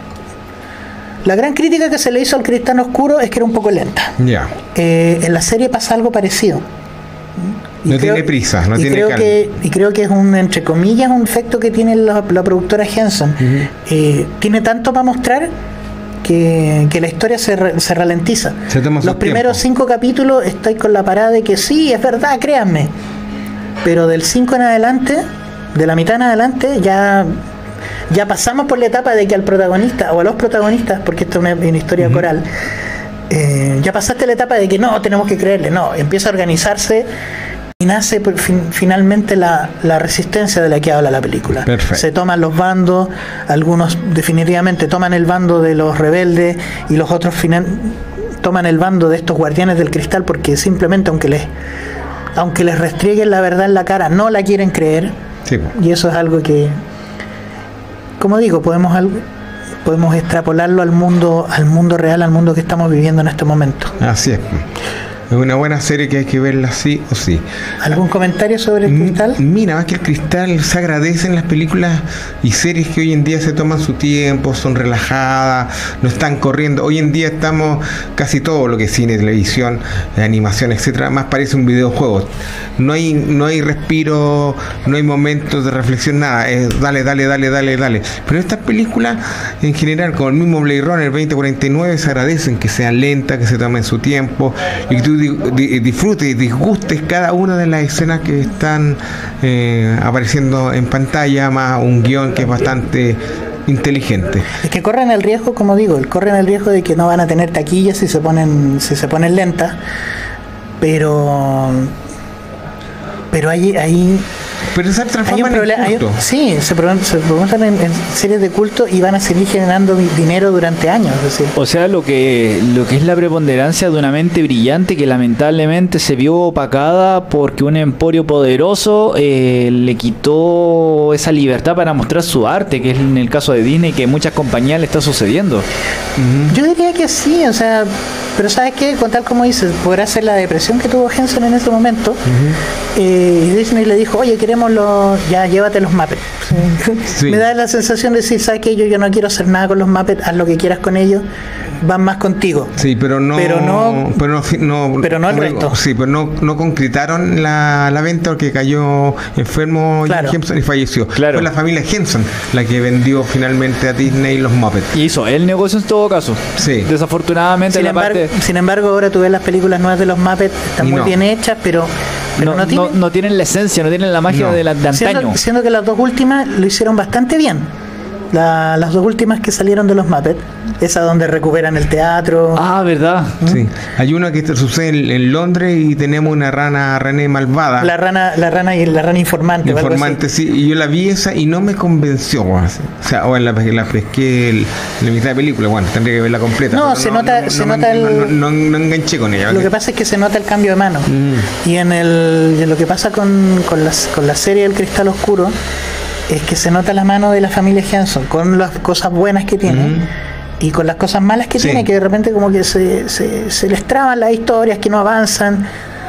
Speaker 2: La gran crítica que se le hizo al Cristal Oscuro es que era un poco lenta.
Speaker 1: Yeah.
Speaker 2: Eh, en la serie pasa algo parecido.
Speaker 1: Y no creo, tiene prisa, no
Speaker 2: y
Speaker 1: tiene
Speaker 2: creo
Speaker 1: calma.
Speaker 2: que Y creo que es un, entre comillas, un efecto que tiene la, la productora Henson. Uh-huh. Eh, tiene tanto para mostrar que, que la historia se, re, se ralentiza.
Speaker 1: Se toma
Speaker 2: Los primeros
Speaker 1: tiempo.
Speaker 2: cinco capítulos estáis con la parada de que sí, es verdad, créanme. Pero del cinco en adelante, de la mitad en adelante, ya... ya pasamos por la etapa de que al protagonista o a los protagonistas, porque esto es una, una historia uh-huh. coral, eh, ya pasaste la etapa de que no, tenemos que creerle, no, empieza a organizarse y nace por fin, finalmente la, la resistencia de la que habla la película.
Speaker 1: Perfecto.
Speaker 2: Se toman los bandos, algunos definitivamente toman el bando de los rebeldes y los otros final, toman el bando de estos guardianes del cristal, porque simplemente aunque les, aunque les restrieguen la verdad en la cara, no la quieren creer.
Speaker 1: Sí. Y
Speaker 2: eso es algo que, como digo, podemos podemos extrapolarlo al mundo al mundo real, al mundo que estamos viviendo en este momento.
Speaker 1: Así es. Es una buena serie que hay que verla sí o sí.
Speaker 2: ¿Algún comentario sobre el Cristal?
Speaker 1: Mira, más que el Cristal, se agradecen las películas y series que hoy en día se toman su tiempo, son relajadas, no están corriendo. Hoy en día estamos, casi todo lo que es cine, televisión, animación, etcétera, más parece un videojuego. No hay, no hay respiro, no hay momentos de reflexión, nada. Es dale, dale, dale, dale, dale. Pero estas películas, en general, como el mismo Blade Runner veinte cuarenta y nueve, se agradecen que sean lentas, que se tomen su tiempo y que tú disfrutes y disgustes cada una de las escenas que están eh, apareciendo en pantalla, más un guión que es bastante inteligente.
Speaker 2: Es que corren el riesgo, como digo, corren el riesgo de que no van a tener taquillas si se ponen si se ponen lentas, pero pero ahí ahí
Speaker 1: pero se transforman en culto.
Speaker 2: Hay, sí, se preguntan en, en series de culto y van a seguir generando dinero durante años. Es decir.
Speaker 3: O sea, lo que lo que es la preponderancia de una mente brillante que lamentablemente se vio opacada porque un emporio poderoso eh, le quitó esa libertad para mostrar su arte, que es en el caso de Disney, que muchas compañías le está sucediendo.
Speaker 2: Uh-huh. Yo diría que sí, o sea, pero ¿sabes qué? Con tal como dices, podrá ser la depresión que tuvo Henson en ese momento. Uh-huh. eh, y Disney le dijo, oye, queremos los, ya llévate los Muppets. Sí. Me da la sensación de decir, ¿sabes qué? Yo, yo no quiero hacer nada con los Muppets, haz lo que quieras con ellos, van más contigo.
Speaker 1: Sí, pero no
Speaker 2: pero no
Speaker 1: pero no, no,
Speaker 2: pero no el resto.
Speaker 1: Sí, pero no, no concretaron la, la venta porque cayó enfermo
Speaker 2: claro.
Speaker 1: Henson y falleció.
Speaker 3: Claro.
Speaker 1: Fue la familia Henson la que vendió finalmente a Disney los Muppets.
Speaker 3: Y hizo el negocio en todo caso.
Speaker 1: Sí.
Speaker 3: Desafortunadamente
Speaker 2: sin
Speaker 3: la
Speaker 2: embargo,
Speaker 3: parte...
Speaker 2: sin embargo, ahora tú ves las películas nuevas de los Muppets, están y muy no. bien hechas, pero Pero
Speaker 3: no,
Speaker 2: no, tienen,
Speaker 3: no, no tienen la esencia, no tienen la magia no. de, la, de antaño.
Speaker 2: Siendo, siendo que las dos últimas lo hicieron bastante bien. La, las dos últimas que salieron de los Muppets, esa donde recuperan el teatro.
Speaker 3: Ah, ¿verdad?
Speaker 1: ¿Mm? Sí. Hay una que sucede en, en Londres y tenemos una rana René malvada.
Speaker 2: La rana, la rana y la rana informante.
Speaker 1: Informante, sí. Y yo la vi esa y no me convenció. O sea, o en la, la pesqué en la mitad de película. Bueno, tendría que verla completa.
Speaker 2: No, se
Speaker 1: no,
Speaker 2: nota,
Speaker 1: no,
Speaker 2: se
Speaker 1: no,
Speaker 2: nota
Speaker 1: no,
Speaker 2: el.
Speaker 1: No, no, no, no enganché con ella.
Speaker 2: Lo ¿vale? que pasa es que se nota el cambio de mano. Mm. Y en el, en lo que pasa con, con, las, con la serie El Cristal Oscuro, es que se nota la mano de la familia Henson con las cosas buenas que tiene mm. y con las cosas malas que sí. tiene, que de repente como que se, se, se les traban las historias, que no avanzan,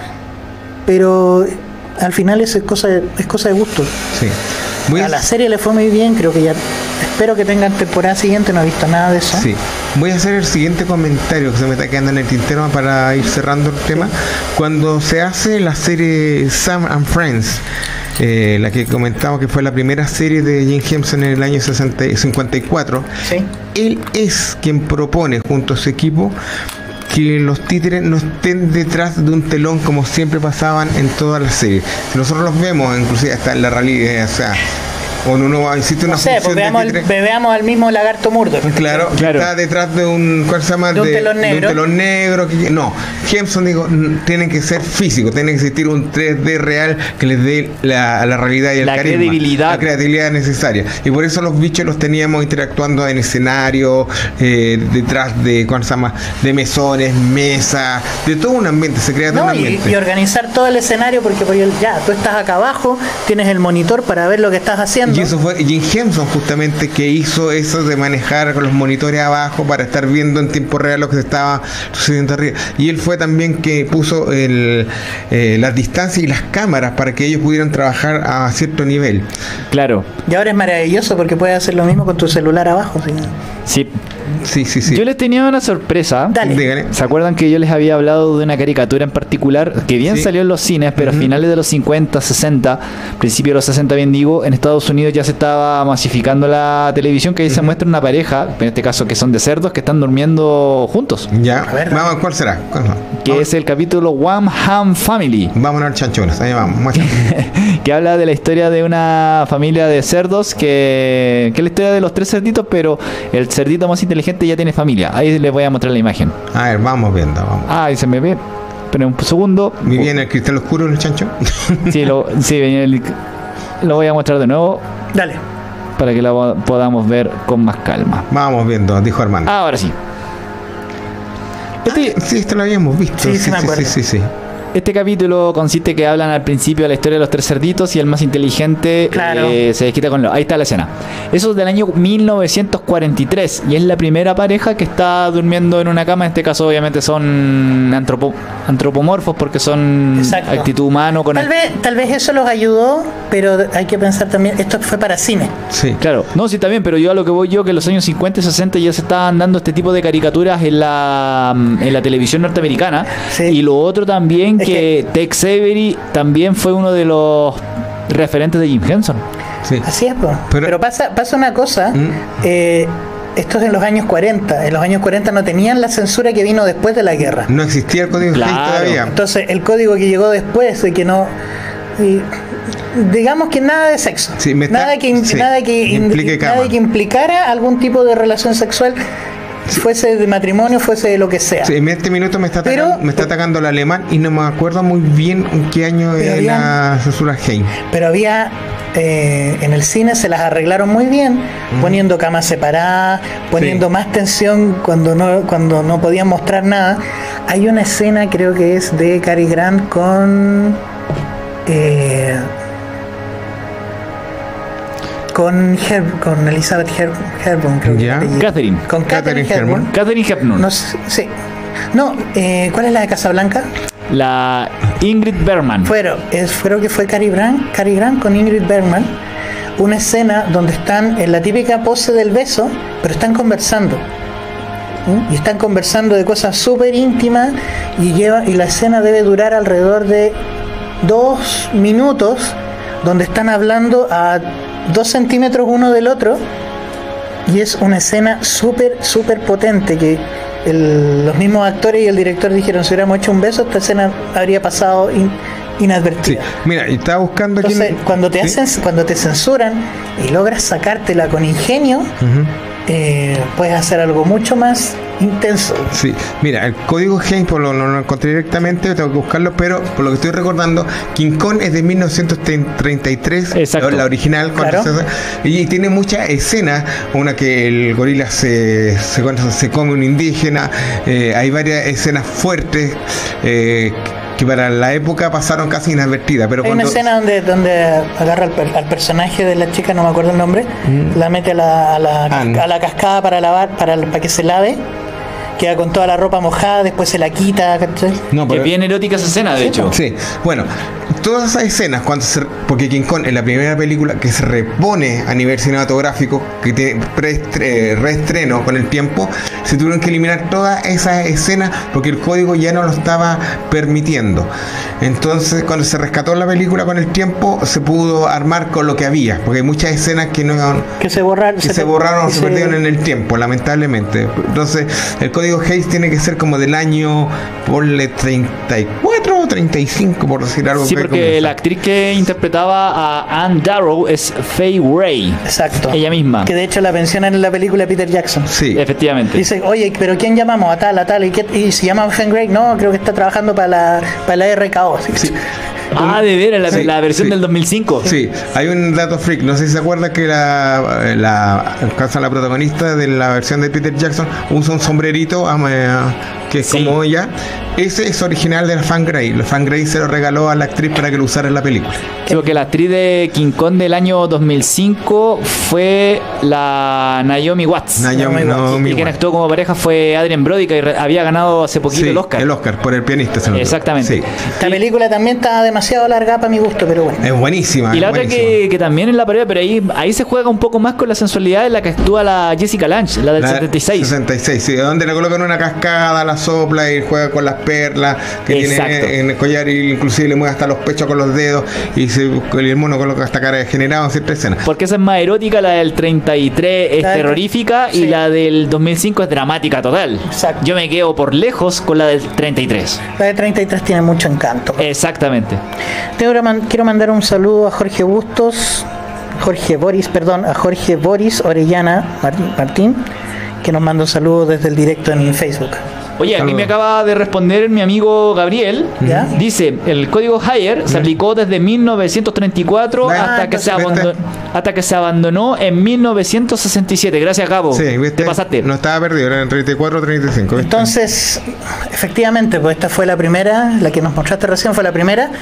Speaker 2: pero al final es cosa de, es cosa de gusto.
Speaker 1: Sí.
Speaker 2: Voy a, a la serie le fue muy bien, creo que ya espero que tengan temporada siguiente, no he visto nada de eso.
Speaker 1: Sí. Voy a hacer el siguiente comentario que se me está quedando en el tintero para ir cerrando el tema. Cuando se hace la serie Sam and Friends, Eh, la que comentamos que fue la primera serie de Jim Henson en el año sesenta, cincuenta y cuatro,
Speaker 2: sí.
Speaker 1: Él es quien propone junto a su equipo que los títeres no estén detrás de un telón como siempre pasaban en todas las series. Si nosotros los vemos, inclusive hasta en la realidad, o sea, cuando uno existe una
Speaker 2: no sé, pues veamos, el, veamos al mismo lagarto Murdoch.
Speaker 1: Claro, claro, que está detrás de un, ¿cuál se llama?
Speaker 2: De un de, telón negro.
Speaker 1: De un telón negro. Que, no, Henson digo, tienen que ser físicos, tiene que existir un tres D real que les dé la, la realidad y el
Speaker 3: la
Speaker 1: carisma,
Speaker 3: credibilidad.
Speaker 1: La credibilidad necesaria. Y por eso los bichos los teníamos interactuando en escenario, eh, detrás de, ¿cuál se llama? De mesones, mesas, de todo un ambiente, se crea todo
Speaker 2: no,
Speaker 1: un ambiente.
Speaker 2: Y, y organizar todo el escenario, porque por el, ya, tú estás acá abajo, tienes el monitor para ver lo que estás haciendo. haciendo.
Speaker 1: Y eso fue Jim Henson justamente que hizo eso de manejar con los monitores abajo para estar viendo en tiempo real lo que se estaba sucediendo arriba. Y él fue también que puso el, eh, las distancias y las cámaras para que ellos pudieran trabajar a cierto nivel.
Speaker 3: Claro.
Speaker 2: Y ahora es maravilloso porque puedes hacer lo mismo con tu celular abajo. ¿Sí?
Speaker 3: Sí.
Speaker 1: Sí, sí, sí.
Speaker 3: Yo les tenía una sorpresa.
Speaker 2: Dale.
Speaker 1: Dígale.
Speaker 3: ¿Se acuerdan que yo les había hablado de una caricatura en particular que bien
Speaker 1: Sí.
Speaker 3: salió en los cines, pero
Speaker 1: Ujú.
Speaker 3: a finales de los cincuenta, sesenta, principio de los sesenta, bien digo, en Estados Unidos ya se estaba masificando la televisión, que ahí se muestra una pareja, en este caso que son de cerdos, que están durmiendo juntos,
Speaker 1: Ya.
Speaker 2: A ver,
Speaker 1: Vamos, ¿cuál será? ¿Cuál será?
Speaker 3: que
Speaker 1: Vamos,
Speaker 3: es el capítulo One Ham Family,
Speaker 1: vámonos al chanchones. Ahí vamos. Muestra.
Speaker 3: que habla de la historia de una familia de cerdos, que, que es la historia de los tres cerditos, pero el cerdito más inteligente ya tiene familia. Ahí les voy a mostrar la imagen.
Speaker 1: A ver, vamos viendo. Vamos.
Speaker 3: Ah, ahí se me ve. Pero un segundo.
Speaker 1: ¿Vivía en el cristal oscuro el chancho?
Speaker 3: Sí, lo, sí, venía el- lo voy a mostrar de nuevo
Speaker 2: Dale.
Speaker 3: para que lo podamos ver con más calma.
Speaker 1: Vamos viendo, dijo Armando.
Speaker 3: Ahora sí. Este,
Speaker 1: Sí, esto lo habíamos visto.
Speaker 2: Sí, sí me acuerdo.
Speaker 1: Sí, sí, sí.
Speaker 3: este capítulo consiste que hablan al principio de la historia de los tres cerditos y el más inteligente
Speaker 2: Claro.
Speaker 3: eh, se desquita con lo. Ahí está la escena. Eso es del año mil novecientos cuarenta y tres y es la primera pareja que está durmiendo en una cama. En este caso, obviamente, son antropo- antropomorfos porque son
Speaker 2: Exacto.
Speaker 3: actitud humano con
Speaker 2: Tal
Speaker 3: el-
Speaker 2: vez, tal vez eso los ayudó, pero hay que pensar también, esto fue para cine.
Speaker 1: Sí.
Speaker 3: Claro, no, sí, está bien, pero yo a lo que voy yo, que en los años cincuenta y sesenta ya se estaban dando este tipo de caricaturas en la, en la televisión norteamericana.
Speaker 2: Sí.
Speaker 3: Y lo otro también,
Speaker 2: Es
Speaker 3: que Tex Avery también fue uno de los referentes de Jim Henson.
Speaker 1: Sí.
Speaker 2: Así es, po.
Speaker 1: Pero-
Speaker 2: pero, pasa, pasa una cosa,
Speaker 1: Mm.
Speaker 2: eh, esto es en los años cuarenta, en los años cuarenta no tenían la censura que vino después de la guerra.
Speaker 1: No existía el código
Speaker 3: Claro.
Speaker 1: Hays todavía.
Speaker 2: Entonces el código que llegó después de que no... y digamos que nada de sexo,
Speaker 1: Sí, me está-
Speaker 2: nada, que,
Speaker 1: sí,
Speaker 2: nada, que,
Speaker 1: implique
Speaker 2: nada
Speaker 1: cama.
Speaker 2: que implicara algún tipo de relación sexual, fuese de matrimonio, fuese de lo que sea.
Speaker 1: Sí, en este minuto me está
Speaker 2: Pero-
Speaker 1: atacando, me está atacando el alemán y no me acuerdo muy bien en qué año
Speaker 2: Pero
Speaker 1: era la censura Hays.
Speaker 2: Pero había, eh, en el cine se las arreglaron muy bien, poniendo camas separadas, poniendo
Speaker 1: Sí.
Speaker 2: más tensión cuando no, cuando no podían mostrar nada. Hay una escena, creo que es de Cary Grant con... eh, con, Her- con Elizabeth Her- Hepburn, creo que
Speaker 1: Ya.
Speaker 2: es el apellido.
Speaker 3: Catherine.
Speaker 2: Con
Speaker 1: Catherine
Speaker 2: Catherine Hepburn.
Speaker 1: Hepburn.
Speaker 3: Catherine Hepburn.
Speaker 2: No, sé- sí. No, eh, ¿cuál es la de Casablanca?
Speaker 3: La Ingrid Bergman.
Speaker 2: Fueron, es, creo que fue Cary Grant, Cary Grant con Ingrid Bergman, una escena donde están en la típica pose del beso, pero están conversando. ¿Mm? Y están conversando de cosas súper íntimas y, lleva, y la escena debe durar alrededor de dos minutos, donde están hablando a dos centímetros uno del otro, y es una escena súper, súper potente que el- los mismos actores y el director dijeron, si hubiéramos hecho un beso, esta escena habría pasado in-
Speaker 1: Sí.
Speaker 2: inadvertida.
Speaker 1: Mira, y estaba buscando aquí.
Speaker 2: Entonces, cuando te
Speaker 1: ¿Sí?
Speaker 2: hacen, cuando te censuran y logras sacártela con ingenio,
Speaker 1: Ujú.
Speaker 2: eh, puedes hacer algo mucho más intenso.
Speaker 1: Sí, mira, el código Hays por lo, no lo encontré directamente, tengo que buscarlo, pero por lo que estoy recordando, King Kong es de mil novecientos treinta y tres,
Speaker 3: Exacto.
Speaker 1: la, la original, cuando
Speaker 2: Claro.
Speaker 1: se- y tiene muchas escenas, una que el gorila se, se, se come un indígena, eh, hay varias escenas fuertes eh, que para la época pasaron casi inadvertidas, pero
Speaker 2: Hay una
Speaker 1: cuando...
Speaker 2: escena donde, donde agarra al, per- al personaje de la chica, no me acuerdo el nombre, la mete a la, a la,
Speaker 1: Anne.
Speaker 2: a la cascada para lavar, para, para que se lave, queda con toda la ropa mojada, después se la quita, ¿cachai?
Speaker 1: No,
Speaker 3: Que
Speaker 1: pero-
Speaker 3: es bien erótica esa escena, de hecho.
Speaker 1: Sí, bueno, todas esas escenas, cuando se, porque King Kong es la primera película que se repone a nivel cinematográfico, que tiene preestre- reestreno con el tiempo, se tuvieron que eliminar todas esas escenas porque el código ya no lo estaba permitiendo. Entonces, cuando se rescató la película con el tiempo, se pudo armar con lo que había, porque hay muchas escenas que no
Speaker 2: Que se borraron,
Speaker 1: que se borraron o
Speaker 2: y
Speaker 1: se perdieron en el tiempo, lamentablemente. Entonces, el código Hays tiene que ser como del año, ponle treinta y cuatro o treinta y cinco, por decir algo.
Speaker 3: Sí,
Speaker 1: que
Speaker 3: porque
Speaker 1: comienza.
Speaker 3: la actriz que interpretaba a Anne Darrow es Faye Ray.
Speaker 2: Exacto.
Speaker 3: Ella misma.
Speaker 2: Que de hecho la mencionan en la película Peter Jackson.
Speaker 1: Sí,
Speaker 3: Efectivamente.
Speaker 2: Dice, oye, pero ¿quién llamamos? A tal, a tal. ¿Y, qué, y se llama Ocean Grey? No, creo que está trabajando para la, para la R K O. Así que-
Speaker 1: sí.
Speaker 3: Ah, de veras, la,
Speaker 1: Sí,
Speaker 3: la versión
Speaker 1: sí.
Speaker 3: del dos mil cinco.
Speaker 1: Sí, hay un dato freak, no sé si se acuerda que la, la, la protagonista de la versión de Peter Jackson usa un sombrerito ah, que es
Speaker 3: Sí.
Speaker 1: como ella. Ese es original de la Fangrey. La Fangrey se lo regaló a la actriz para que lo usara en la película.
Speaker 3: Creo que la actriz de King Kong del año dos mil cinco fue la Naomi Watts.
Speaker 1: Naomi- Naomi
Speaker 3: y quien
Speaker 1: Watts.
Speaker 3: actuó como pareja fue Adrien Brody, que re- había ganado hace poquito
Speaker 1: Sí,
Speaker 3: el Oscar.
Speaker 1: el Oscar, por el pianista. se notó.
Speaker 3: Exactamente.
Speaker 1: Sí.
Speaker 2: Esta película también está demasiado larga para mi gusto, pero bueno.
Speaker 1: Es buenísima.
Speaker 3: Y
Speaker 1: es
Speaker 3: la otra
Speaker 1: buenísima.
Speaker 3: que, que también es la pareja, pero ahí, ahí se juega un poco más con la sensualidad en la que actúa la Jessica Lange, la del
Speaker 1: La
Speaker 3: setenta y seis.
Speaker 1: sesenta y seis, sí, donde le colocan una cascada, la sopla y juega con las perlas que
Speaker 3: Exacto.
Speaker 1: tiene en el collar y inclusive le mueve hasta los pechos con los dedos y, se, y el mono coloca esta cara degenerada en cierta escena.
Speaker 3: Porque esa es más erótica, la del treinta y tres es
Speaker 2: La del-
Speaker 3: terrorífica
Speaker 2: sí.
Speaker 3: y la del dos mil cinco es dramática total.
Speaker 2: Exacto.
Speaker 3: Yo me quedo por lejos con la del treinta y tres.
Speaker 2: La de treinta y tres tiene mucho encanto.
Speaker 3: Exactamente.
Speaker 2: Tengo que man- quiero mandar un saludo a Jorge Bustos, Jorge Boris, perdón, a Jorge Boris Orellana Mar- Martín, que nos manda un saludo desde el directo en Facebook.
Speaker 3: Oye, aquí
Speaker 1: Saludos.
Speaker 3: me acaba de responder mi amigo Gabriel.
Speaker 2: ¿Ya?
Speaker 3: Dice, el código Haier se aplicó desde mil novecientos treinta y cuatro
Speaker 1: Ah,
Speaker 3: hasta, que se
Speaker 1: entonces,
Speaker 3: abandonó, hasta que se abandonó en mil novecientos sesenta y siete. Gracias, Gabo.
Speaker 1: Sí, ¿viste?
Speaker 3: Te pasaste.
Speaker 1: No estaba perdido, eran treinta y cuatro o treinta y cinco. ¿viste?
Speaker 2: Entonces, efectivamente, pues esta fue la primera, la que nos mostraste recién fue la primera,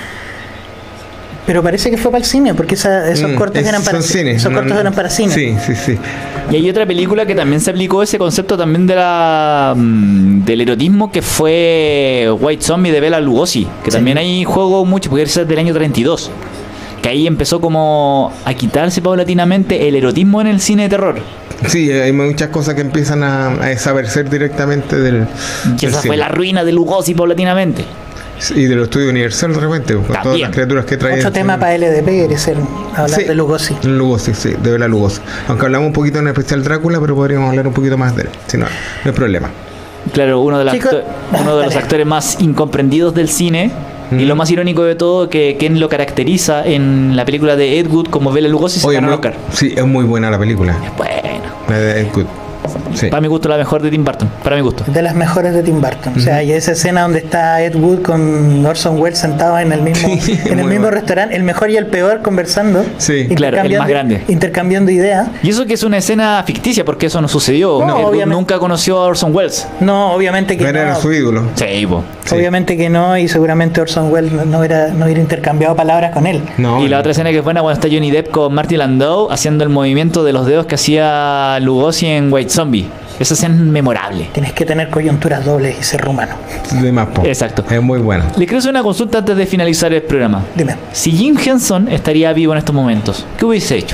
Speaker 2: pero parece que fue para el cine, porque esa- esos
Speaker 1: Mm,
Speaker 2: cortos
Speaker 1: es-
Speaker 2: eran para
Speaker 1: son cine,
Speaker 2: esos
Speaker 1: no,
Speaker 2: cortos
Speaker 1: no.
Speaker 2: eran para cine.
Speaker 1: Sí, sí, sí.
Speaker 3: Y hay otra película que también se aplicó ese concepto también de la mm, del erotismo, que fue White Zombie de Bela Lugosi, que también hay juego mucho, porque es del año treinta y dos, que ahí empezó como a quitarse paulatinamente el erotismo en el cine de terror.
Speaker 1: Sí, hay muchas cosas que empiezan a, a desaparecer directamente del.
Speaker 3: Que
Speaker 1: del
Speaker 3: esa fue
Speaker 1: cine.
Speaker 3: la ruina de Lugosi paulatinamente.
Speaker 1: Y de los estudios Universal de repente, con todas
Speaker 3: También.
Speaker 1: las criaturas que traen.
Speaker 2: Otro tema para L D P quiere ser hablar
Speaker 1: Sí.
Speaker 2: de Lugosi.
Speaker 1: Lugosi, sí, de Bela Lugosi. Aunque hablamos un poquito en especial Drácula, pero podríamos hablar un poquito más de él. Si no, no hay problema.
Speaker 3: Claro, uno de, los
Speaker 2: Chicos,
Speaker 3: acto- uno de los
Speaker 2: dale.
Speaker 3: actores más incomprendidos del cine. Y lo más irónico de todo, que quien lo caracteriza en la película de Ed Wood como Bela Lugosi se
Speaker 1: Oye,
Speaker 3: ganó el
Speaker 1: muy-
Speaker 3: Oscar.
Speaker 1: sí, es muy buena la película.
Speaker 3: Bueno,
Speaker 1: La de Ed Wood. Sí.
Speaker 3: para mi gusto la mejor de Tim Burton, para mi gusto.
Speaker 2: De las mejores de Tim Burton. O sea, y esa escena donde está Ed Wood con Orson Welles sentados en el mismo,
Speaker 1: Sí,
Speaker 2: en el
Speaker 1: muy
Speaker 2: mismo
Speaker 1: bueno.
Speaker 2: restaurante, el mejor y el peor conversando.
Speaker 1: Sí.
Speaker 3: Claro, el
Speaker 2: intercambiando-
Speaker 3: más grande.
Speaker 2: Intercambiando ideas.
Speaker 3: Y eso que es una escena ficticia, porque eso no sucedió.
Speaker 2: No,
Speaker 3: Ed Wood
Speaker 2: obviamente.
Speaker 3: nunca conoció a Orson Welles.
Speaker 2: No, obviamente que
Speaker 1: Pero era
Speaker 2: no.
Speaker 1: su ídolo.
Speaker 3: Sí, po.
Speaker 1: Sí.
Speaker 2: Obviamente que no, y seguramente Orson Welles no, no hubiera, no hubiera intercambiado palabras con él.
Speaker 1: No,
Speaker 3: Y la otra escena que es buena cuando está Johnny Depp con Martin Landau haciendo el movimiento de los dedos que hacía Lugosi en White Zombie. Esa escena es memorable.
Speaker 2: Tienes que tener coyunturas dobles y ser rumano.
Speaker 1: de más po.
Speaker 3: Exacto.
Speaker 1: Es muy buena.
Speaker 3: Le quiero hacer una consulta antes de finalizar el programa.
Speaker 2: Dime.
Speaker 3: Si Jim Henson estaría vivo en estos momentos, ¿qué hubiese hecho?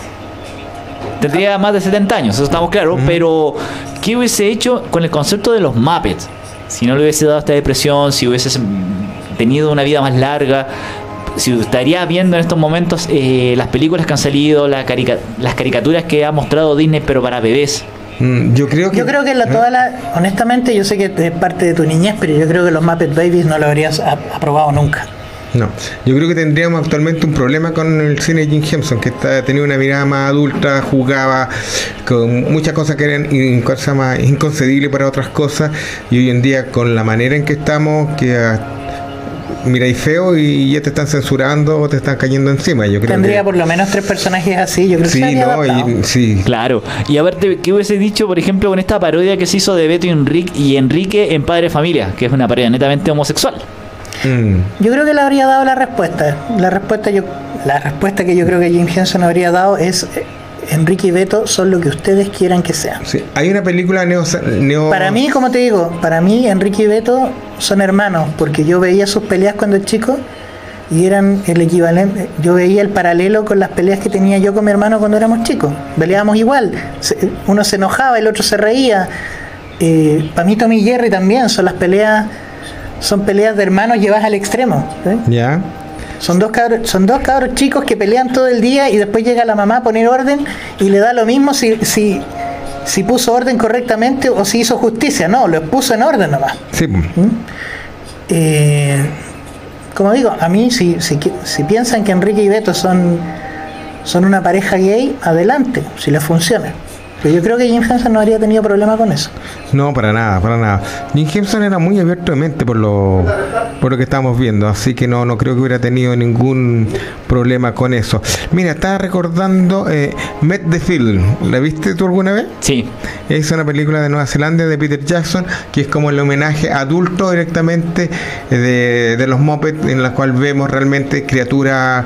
Speaker 3: Tendría más de setenta años, eso estamos claros, pero ¿qué hubiese hecho con el concepto de los Muppets? Si no le hubiese dado esta depresión, si hubiese tenido una vida más larga, si estaría viendo en estos momentos eh, las películas que han salido, la carica- las caricaturas que ha mostrado Disney, pero para bebés.
Speaker 1: Mm, Yo creo que.
Speaker 2: Yo creo que la, toda la, honestamente, yo sé que es parte de tu niñez, pero yo creo que los Muppet Babies no lo habrías a- aprobado nunca.
Speaker 1: No, yo creo que tendríamos actualmente un problema con el cine de Jim Henson, que está, tenía una mirada más adulta, jugaba con muchas cosas que eran in- cosas más inconcebibles para otras cosas, y hoy en día con la manera en que estamos, que ah, miráis feo y ya te están censurando o te están cayendo encima. Yo creo
Speaker 2: Tendría
Speaker 1: que,
Speaker 2: por lo menos tres personajes así, yo creo que
Speaker 1: sí,
Speaker 2: se habría
Speaker 1: no,
Speaker 2: adaptado.
Speaker 1: y, sí,
Speaker 3: Claro. Y a ver, te- ¿qué hubiese dicho, por ejemplo, con esta parodia que se hizo de Beto y Enrique, y Enrique en Padre Familia, que es una parodia netamente homosexual?
Speaker 1: mm,
Speaker 2: Yo creo que le habría dado la respuesta. La respuesta yo, la respuesta que yo creo que Jim Henson habría dado es eh, Enrique y Beto son lo que ustedes quieran que sean.
Speaker 1: sí. Hay una película neo, neo
Speaker 2: Para mí, como te digo, para mí Enrique y Beto son hermanos, porque yo veía sus peleas cuando chico y eran el equivalente. Yo veía el paralelo con las peleas que tenía yo con mi hermano cuando éramos chicos. Peleábamos igual. Se- uno se enojaba, el otro se reía. Eh, para mí Tommy y Jerry también son las peleas, son peleas de hermanos llevadas al extremo. ¿eh?
Speaker 1: ya.
Speaker 2: Son dos cabros, son dos cabros chicos que pelean todo el día y después llega la mamá a poner orden y le da lo mismo si, si, si puso orden correctamente o si hizo justicia. No, lo puso en orden nomás.
Speaker 1: Sí,
Speaker 2: Eh, como digo, a mí si, si, qui- si piensan que Enrique y Beto son, son una pareja gay, adelante, si les funciona. Pero yo creo que Jim Henson no habría tenido problema con eso.
Speaker 1: No, para nada, para nada. Jim Henson era muy abierto de mente por lo, por lo que estamos viendo, así que no, no creo que hubiera tenido ningún problema con eso. Mira, estaba recordando eh, Met the Film. ¿La viste tú alguna vez?
Speaker 3: Sí.
Speaker 1: Es una película de Nueva Zelanda de Peter Jackson, que es como el homenaje adulto directamente de, de los Muppets, en la cual vemos realmente criaturas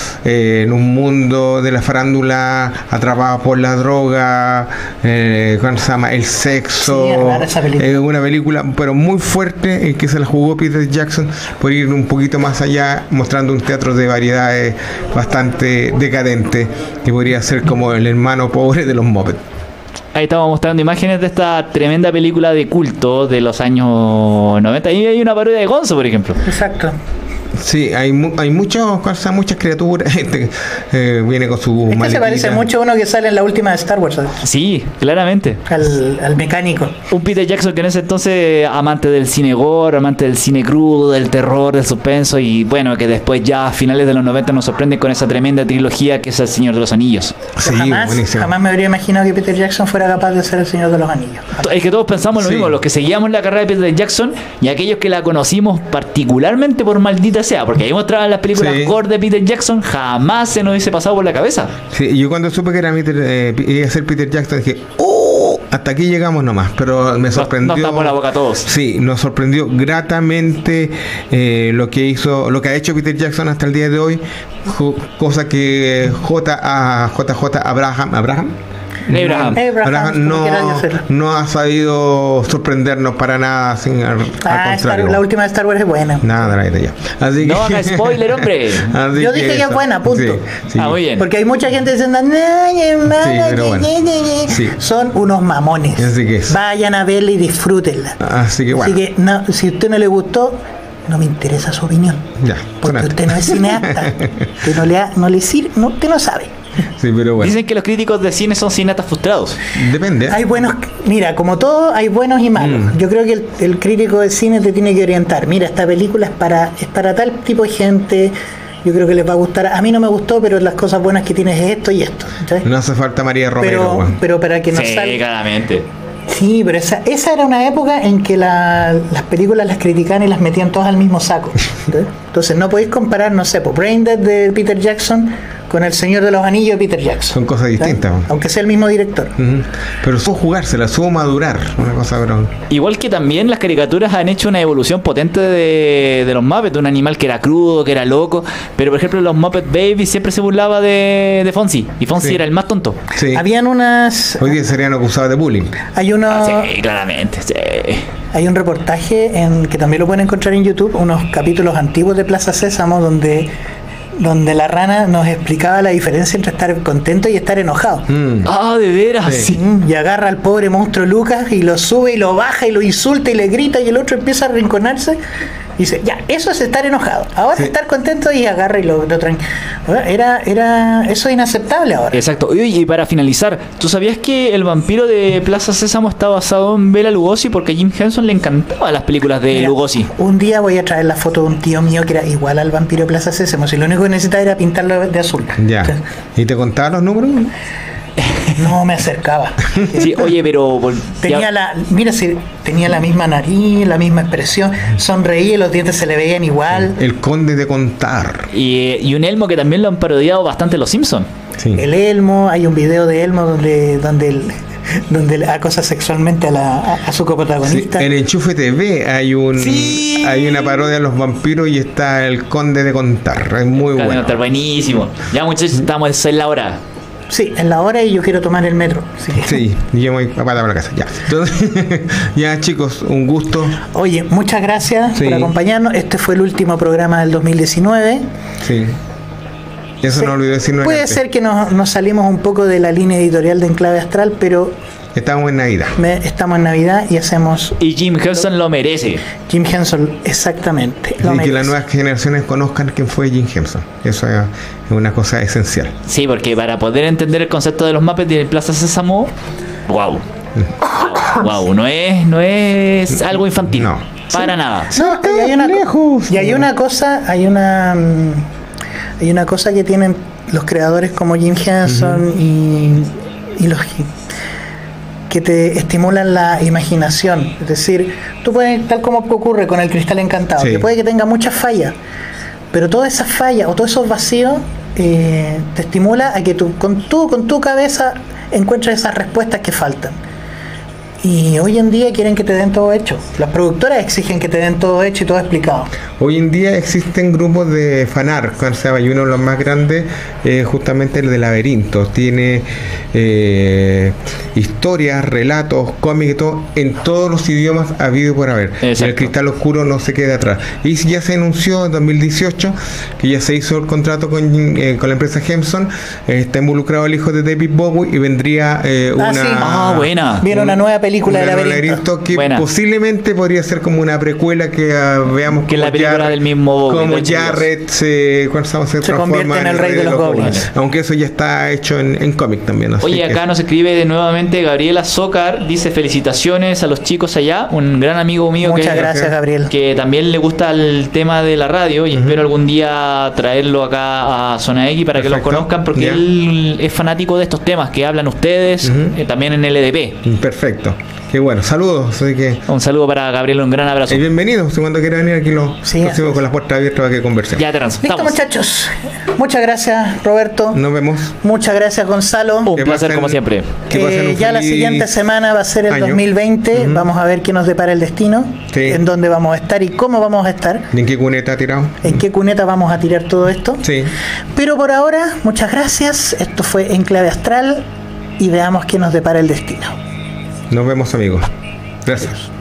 Speaker 1: eh, en un mundo de la farándula atrapadas por la droga, eh, ¿cómo se llama? El sexo.
Speaker 2: Sí, es rara esa película.
Speaker 1: Es una película, pero muy fuerte, en que se la jugó Peter Jackson por ir un poquito más allá, mostrando un teatro de variedades bastante decadente, que podría ser como el hermano pobre de los Muppets.
Speaker 3: Ahí estamos mostrando imágenes de esta tremenda película de culto de los años noventa. Y hay una parodia de Gonzo, por ejemplo.
Speaker 2: Exacto.
Speaker 1: Sí, hay, mu hay muchos cosas, muchas criaturas. Este, eh, viene con su
Speaker 2: Es que se parece mucho a uno que sale en la última de Star Wars, ¿sabes?
Speaker 3: Sí, claramente.
Speaker 2: Al, al mecánico.
Speaker 3: Un Peter Jackson que en ese entonces amante del cine gore, amante del cine crudo, del terror, del suspenso, y bueno, que después ya a finales de los noventa nos sorprende con esa tremenda trilogía que es El Señor de los Anillos.
Speaker 1: Sí,
Speaker 2: jamás,
Speaker 1: buenísimo.
Speaker 2: jamás me habría imaginado que Peter Jackson fuera capaz de ser El Señor de los Anillos.
Speaker 3: Es que todos pensamos lo
Speaker 1: Sí.
Speaker 3: mismo, los que seguíamos la carrera de Peter Jackson y aquellos que la conocimos particularmente por Maldita Sea, porque ahí mostraban las películas
Speaker 1: Sí.
Speaker 3: gore de Peter Jackson, jamás se nos hubiese pasado por la cabeza.
Speaker 1: Sí, yo cuando supe que era Peter, eh, iba a ser Peter Jackson dije, ¡oh! Hasta aquí llegamos nomás, pero me sorprendió.
Speaker 3: Nos tapó la boca a todos.
Speaker 1: Sí, nos sorprendió gratamente eh, lo que hizo, lo que ha hecho Peter Jackson hasta el día de hoy, jo- cosa que J A J J Abraham Abraham
Speaker 3: Abraham.
Speaker 2: Abraham,
Speaker 1: Abraham
Speaker 2: como quieras
Speaker 1: no,
Speaker 2: decirlo.
Speaker 1: no ha sabido sorprendernos para nada, sin, al, al
Speaker 2: Ah, Star-
Speaker 1: contrario.
Speaker 2: la última de Star Wars es buena.
Speaker 1: Nada, nada, ya. Así
Speaker 3: No
Speaker 1: que-
Speaker 3: haga spoiler, hombre.
Speaker 1: Así
Speaker 2: Yo dije que es
Speaker 1: eso.
Speaker 2: buena, punto.
Speaker 1: Sí, sí.
Speaker 3: Ah, muy bien.
Speaker 2: Porque hay mucha gente diciendo, "Ay, hermana,
Speaker 1: Sí, pero bueno.
Speaker 2: ñe, ñe, ñe".
Speaker 1: Sí.
Speaker 2: Son unos mamones.
Speaker 1: Así que es.
Speaker 2: Vayan a verla y disfrútenla.
Speaker 1: Así que bueno.
Speaker 2: Así que no, si a usted no le gustó, no me interesa su opinión.
Speaker 1: Ya,
Speaker 2: Porque
Speaker 1: sonante.
Speaker 2: usted no es cineasta. Usted no le, ha- no le sirve, no, usted no sabe.
Speaker 1: Sí, pero bueno.
Speaker 3: Dicen que los críticos de cine son cineastas frustrados.
Speaker 1: Depende.
Speaker 2: Hay buenos, mira, como todo, hay buenos y malos.
Speaker 1: Mm.
Speaker 2: Yo creo que el, el crítico de cine te tiene que orientar. Mira, esta película es para, es para tal tipo de gente. Yo creo que les va a gustar. A mí no me gustó, pero las cosas buenas que tienes es esto y esto. ¿sabes?
Speaker 1: No hace falta María Romero,
Speaker 2: pero,
Speaker 1: weón.
Speaker 2: pero para que no
Speaker 3: Sí,
Speaker 2: salga.
Speaker 3: claramente.
Speaker 2: Sí, pero esa, esa era una época en que la- las películas las criticaban y las metían todas al mismo saco. ¿entendés? Entonces no podéis comparar, no sé, por Brain Dead de Peter Jackson con El Señor de los Anillos de Peter Jackson.
Speaker 1: Son cosas
Speaker 2: ¿sabes?
Speaker 1: distintas. weón.
Speaker 2: Aunque sea el mismo director.
Speaker 1: Ujú. Pero supo jugársela, supo madurar. Una cosa, bro.
Speaker 3: Igual que también las caricaturas han hecho una evolución potente de, de los Muppets, de un animal que era crudo, que era loco. Pero por ejemplo, los Muppet Babies siempre se burlaba de, de Fonzie. Y Fonzie
Speaker 1: Sí.
Speaker 3: era el más tonto.
Speaker 1: Sí.
Speaker 2: Habían unas.
Speaker 1: Hoy día serían acusados de bullying.
Speaker 2: Hay uno.
Speaker 3: Ah, sí, claramente. Sí.
Speaker 2: Hay un reportaje en que también lo pueden encontrar en YouTube, unos capítulos antiguos de Plaza Sésamo donde donde la rana nos explicaba la diferencia entre estar contento y estar enojado.
Speaker 1: Mm.
Speaker 3: Ah, de veras.
Speaker 1: Sí.
Speaker 3: Sí.
Speaker 2: Mm, Y agarra al pobre monstruo Lucas y lo sube y lo baja y lo insulta y le grita y el otro empieza a arrinconarse y dice, ya, eso es estar enojado. Ahora
Speaker 1: Sí.
Speaker 2: estar contento y agarra y lo, lo tranqui- Era, era, eso es inaceptable ahora.
Speaker 3: Exacto. Y, y para finalizar, ¿tú sabías que el vampiro de Plaza Sésamo está basado en Bela Lugosi? Porque a Jim Henson le encantaban las películas de
Speaker 2: Mira,
Speaker 3: Lugosi.
Speaker 2: un día voy a traer la foto de un tío mío que era igual al vampiro de Plaza Sésamo. Si lo único que necesitaba era pintarlo de azul.
Speaker 1: Ya.
Speaker 2: O sea,
Speaker 1: ¿Y te contaba los números?
Speaker 2: no me acercaba.
Speaker 3: Sí, oye, pero... vol-
Speaker 2: Tenía
Speaker 3: ya-
Speaker 2: la, mira, si tenía la misma nariz, la misma expresión, sonreía y los dientes se le veían igual.
Speaker 1: El conde de contar.
Speaker 3: y, y un Elmo que también lo han parodiado bastante los Simpsons.
Speaker 1: Sí.
Speaker 2: El Elmo, hay un video de Elmo donde donde él, donde él acosa sexualmente a, la, a, a su
Speaker 1: Sí,
Speaker 2: coprotagonista.
Speaker 1: en Enchufe T V hay un
Speaker 3: Sí.
Speaker 1: hay una parodia de los vampiros y está el conde de contar. Es muy
Speaker 3: Bueno.
Speaker 1: bueno.
Speaker 3: Está buenísimo. Ya muchachos, estamos en la hora.
Speaker 2: Sí, en la hora y yo quiero tomar el metro. así que-
Speaker 1: Sí, y yo me voy a para la casa. Ya. Entonces, ya chicos, un gusto.
Speaker 2: Oye, muchas gracias
Speaker 1: Sí.
Speaker 2: por acompañarnos. Este fue el último programa del dos mil diecinueve.
Speaker 1: Sí. Eso
Speaker 2: Sí,
Speaker 1: no olvidé decirlo
Speaker 2: puede
Speaker 1: antes.
Speaker 2: ser que nos, nos salimos un poco de la línea editorial de Enclave Astral, pero
Speaker 1: Estamos en Navidad.
Speaker 2: me- estamos en Navidad y hacemos
Speaker 3: Y Jim Henson lo merece.
Speaker 2: Jim Henson, exactamente. lo
Speaker 1: Y que
Speaker 2: merece.
Speaker 1: las nuevas generaciones conozcan quién fue Jim Henson. Eso es una cosa esencial.
Speaker 3: Sí, porque para poder entender el concepto de los Muppets de Plaza Sésamo, wow. Wow, no es, no es algo infantil.
Speaker 1: No.
Speaker 3: Para nada.
Speaker 2: No, y hay una, y hay una cosa, hay una mm, hay una cosa que tienen los creadores como Jim Henson y, y los que te estimulan la imaginación. Es decir, tú puedes, tal como ocurre con el Cristal Encantado,
Speaker 1: Sí.
Speaker 2: que puede que tenga muchas fallas, pero todas esas fallas o todos esos vacíos eh, te estimula a que tú con, tu, con tu cabeza encuentres esas respuestas que faltan. Y hoy en día quieren que te den todo hecho. Las productoras exigen que te den todo hecho y todo explicado.
Speaker 1: Hoy en día existen grupos de fanart, o sea, y uno de los más grandes es justamente el de Laberintos. Tiene eh, historias, relatos, cómics y todo, en todos los idiomas habido y por haber. Y el Cristal Oscuro no se queda atrás. Y ya se anunció en dos mil dieciocho que ya se hizo el contrato con, eh, con la empresa Jameson. Eh, está involucrado el hijo de David Bowie y vendría eh,
Speaker 2: Ah,
Speaker 1: una...
Speaker 2: sí.
Speaker 3: Ah, buena.
Speaker 2: Viene una nueva película de
Speaker 1: Una nueva
Speaker 2: Laberinto.
Speaker 1: Laberinto que
Speaker 3: Buena.
Speaker 1: posiblemente podría ser como una precuela que uh, veamos
Speaker 3: Que
Speaker 1: como
Speaker 3: la película
Speaker 1: Jarrett-
Speaker 3: del mismo Bowie,
Speaker 1: como
Speaker 3: de hecho,
Speaker 1: Jarrett se, cuando se,
Speaker 2: Se
Speaker 1: transforma
Speaker 2: convierte en el rey de los goblins.
Speaker 1: aunque eso ya está hecho en, en cómic también. así
Speaker 3: Oye,
Speaker 1: que-
Speaker 3: acá nos escribe de nuevamente Gabriela Zócar, dice felicitaciones a los chicos allá, un gran amigo mío
Speaker 2: Muchas
Speaker 3: que,
Speaker 2: gracias, Gabriel.
Speaker 3: que también le gusta el tema de la radio y espero algún día traerlo acá a Zona X para que los
Speaker 1: Perfecto.
Speaker 3: conozcan porque
Speaker 1: Ya.
Speaker 3: él es fanático de estos temas que hablan ustedes,
Speaker 1: Ujú.
Speaker 3: eh, también en L D P.
Speaker 1: Perfecto. Qué bueno. Saludos. Así que
Speaker 3: Un saludo para Gabriel, un gran abrazo.
Speaker 1: y bienvenido. Si cuando quiera venir aquí lo
Speaker 2: Sí,
Speaker 1: recibimos con las puertas abiertas para que conversemos.
Speaker 3: Ya te lanzo.
Speaker 2: Listo,
Speaker 3: Estamos.
Speaker 2: muchachos. Muchas gracias, Roberto.
Speaker 1: Nos vemos.
Speaker 2: Muchas gracias, Gonzalo.
Speaker 3: Un
Speaker 1: Que
Speaker 3: placer
Speaker 1: pasen-
Speaker 3: como siempre.
Speaker 1: que pasen
Speaker 2: Eh,
Speaker 1: un
Speaker 2: ya la
Speaker 1: feliz
Speaker 2: siguiente semana va a ser el
Speaker 1: año.
Speaker 2: dos mil veinte.
Speaker 1: Ujú.
Speaker 2: Vamos a ver qué nos depara el destino,
Speaker 1: Sí.
Speaker 2: en dónde vamos a estar y cómo vamos a estar,
Speaker 1: ¿En qué cuneta ha tirado?
Speaker 2: en qué cuneta vamos a tirar todo esto.
Speaker 1: Sí.
Speaker 2: Pero por ahora, muchas gracias. Esto fue Enclave Astral y veamos qué nos depara el destino.
Speaker 1: Nos vemos, amigos. Gracias.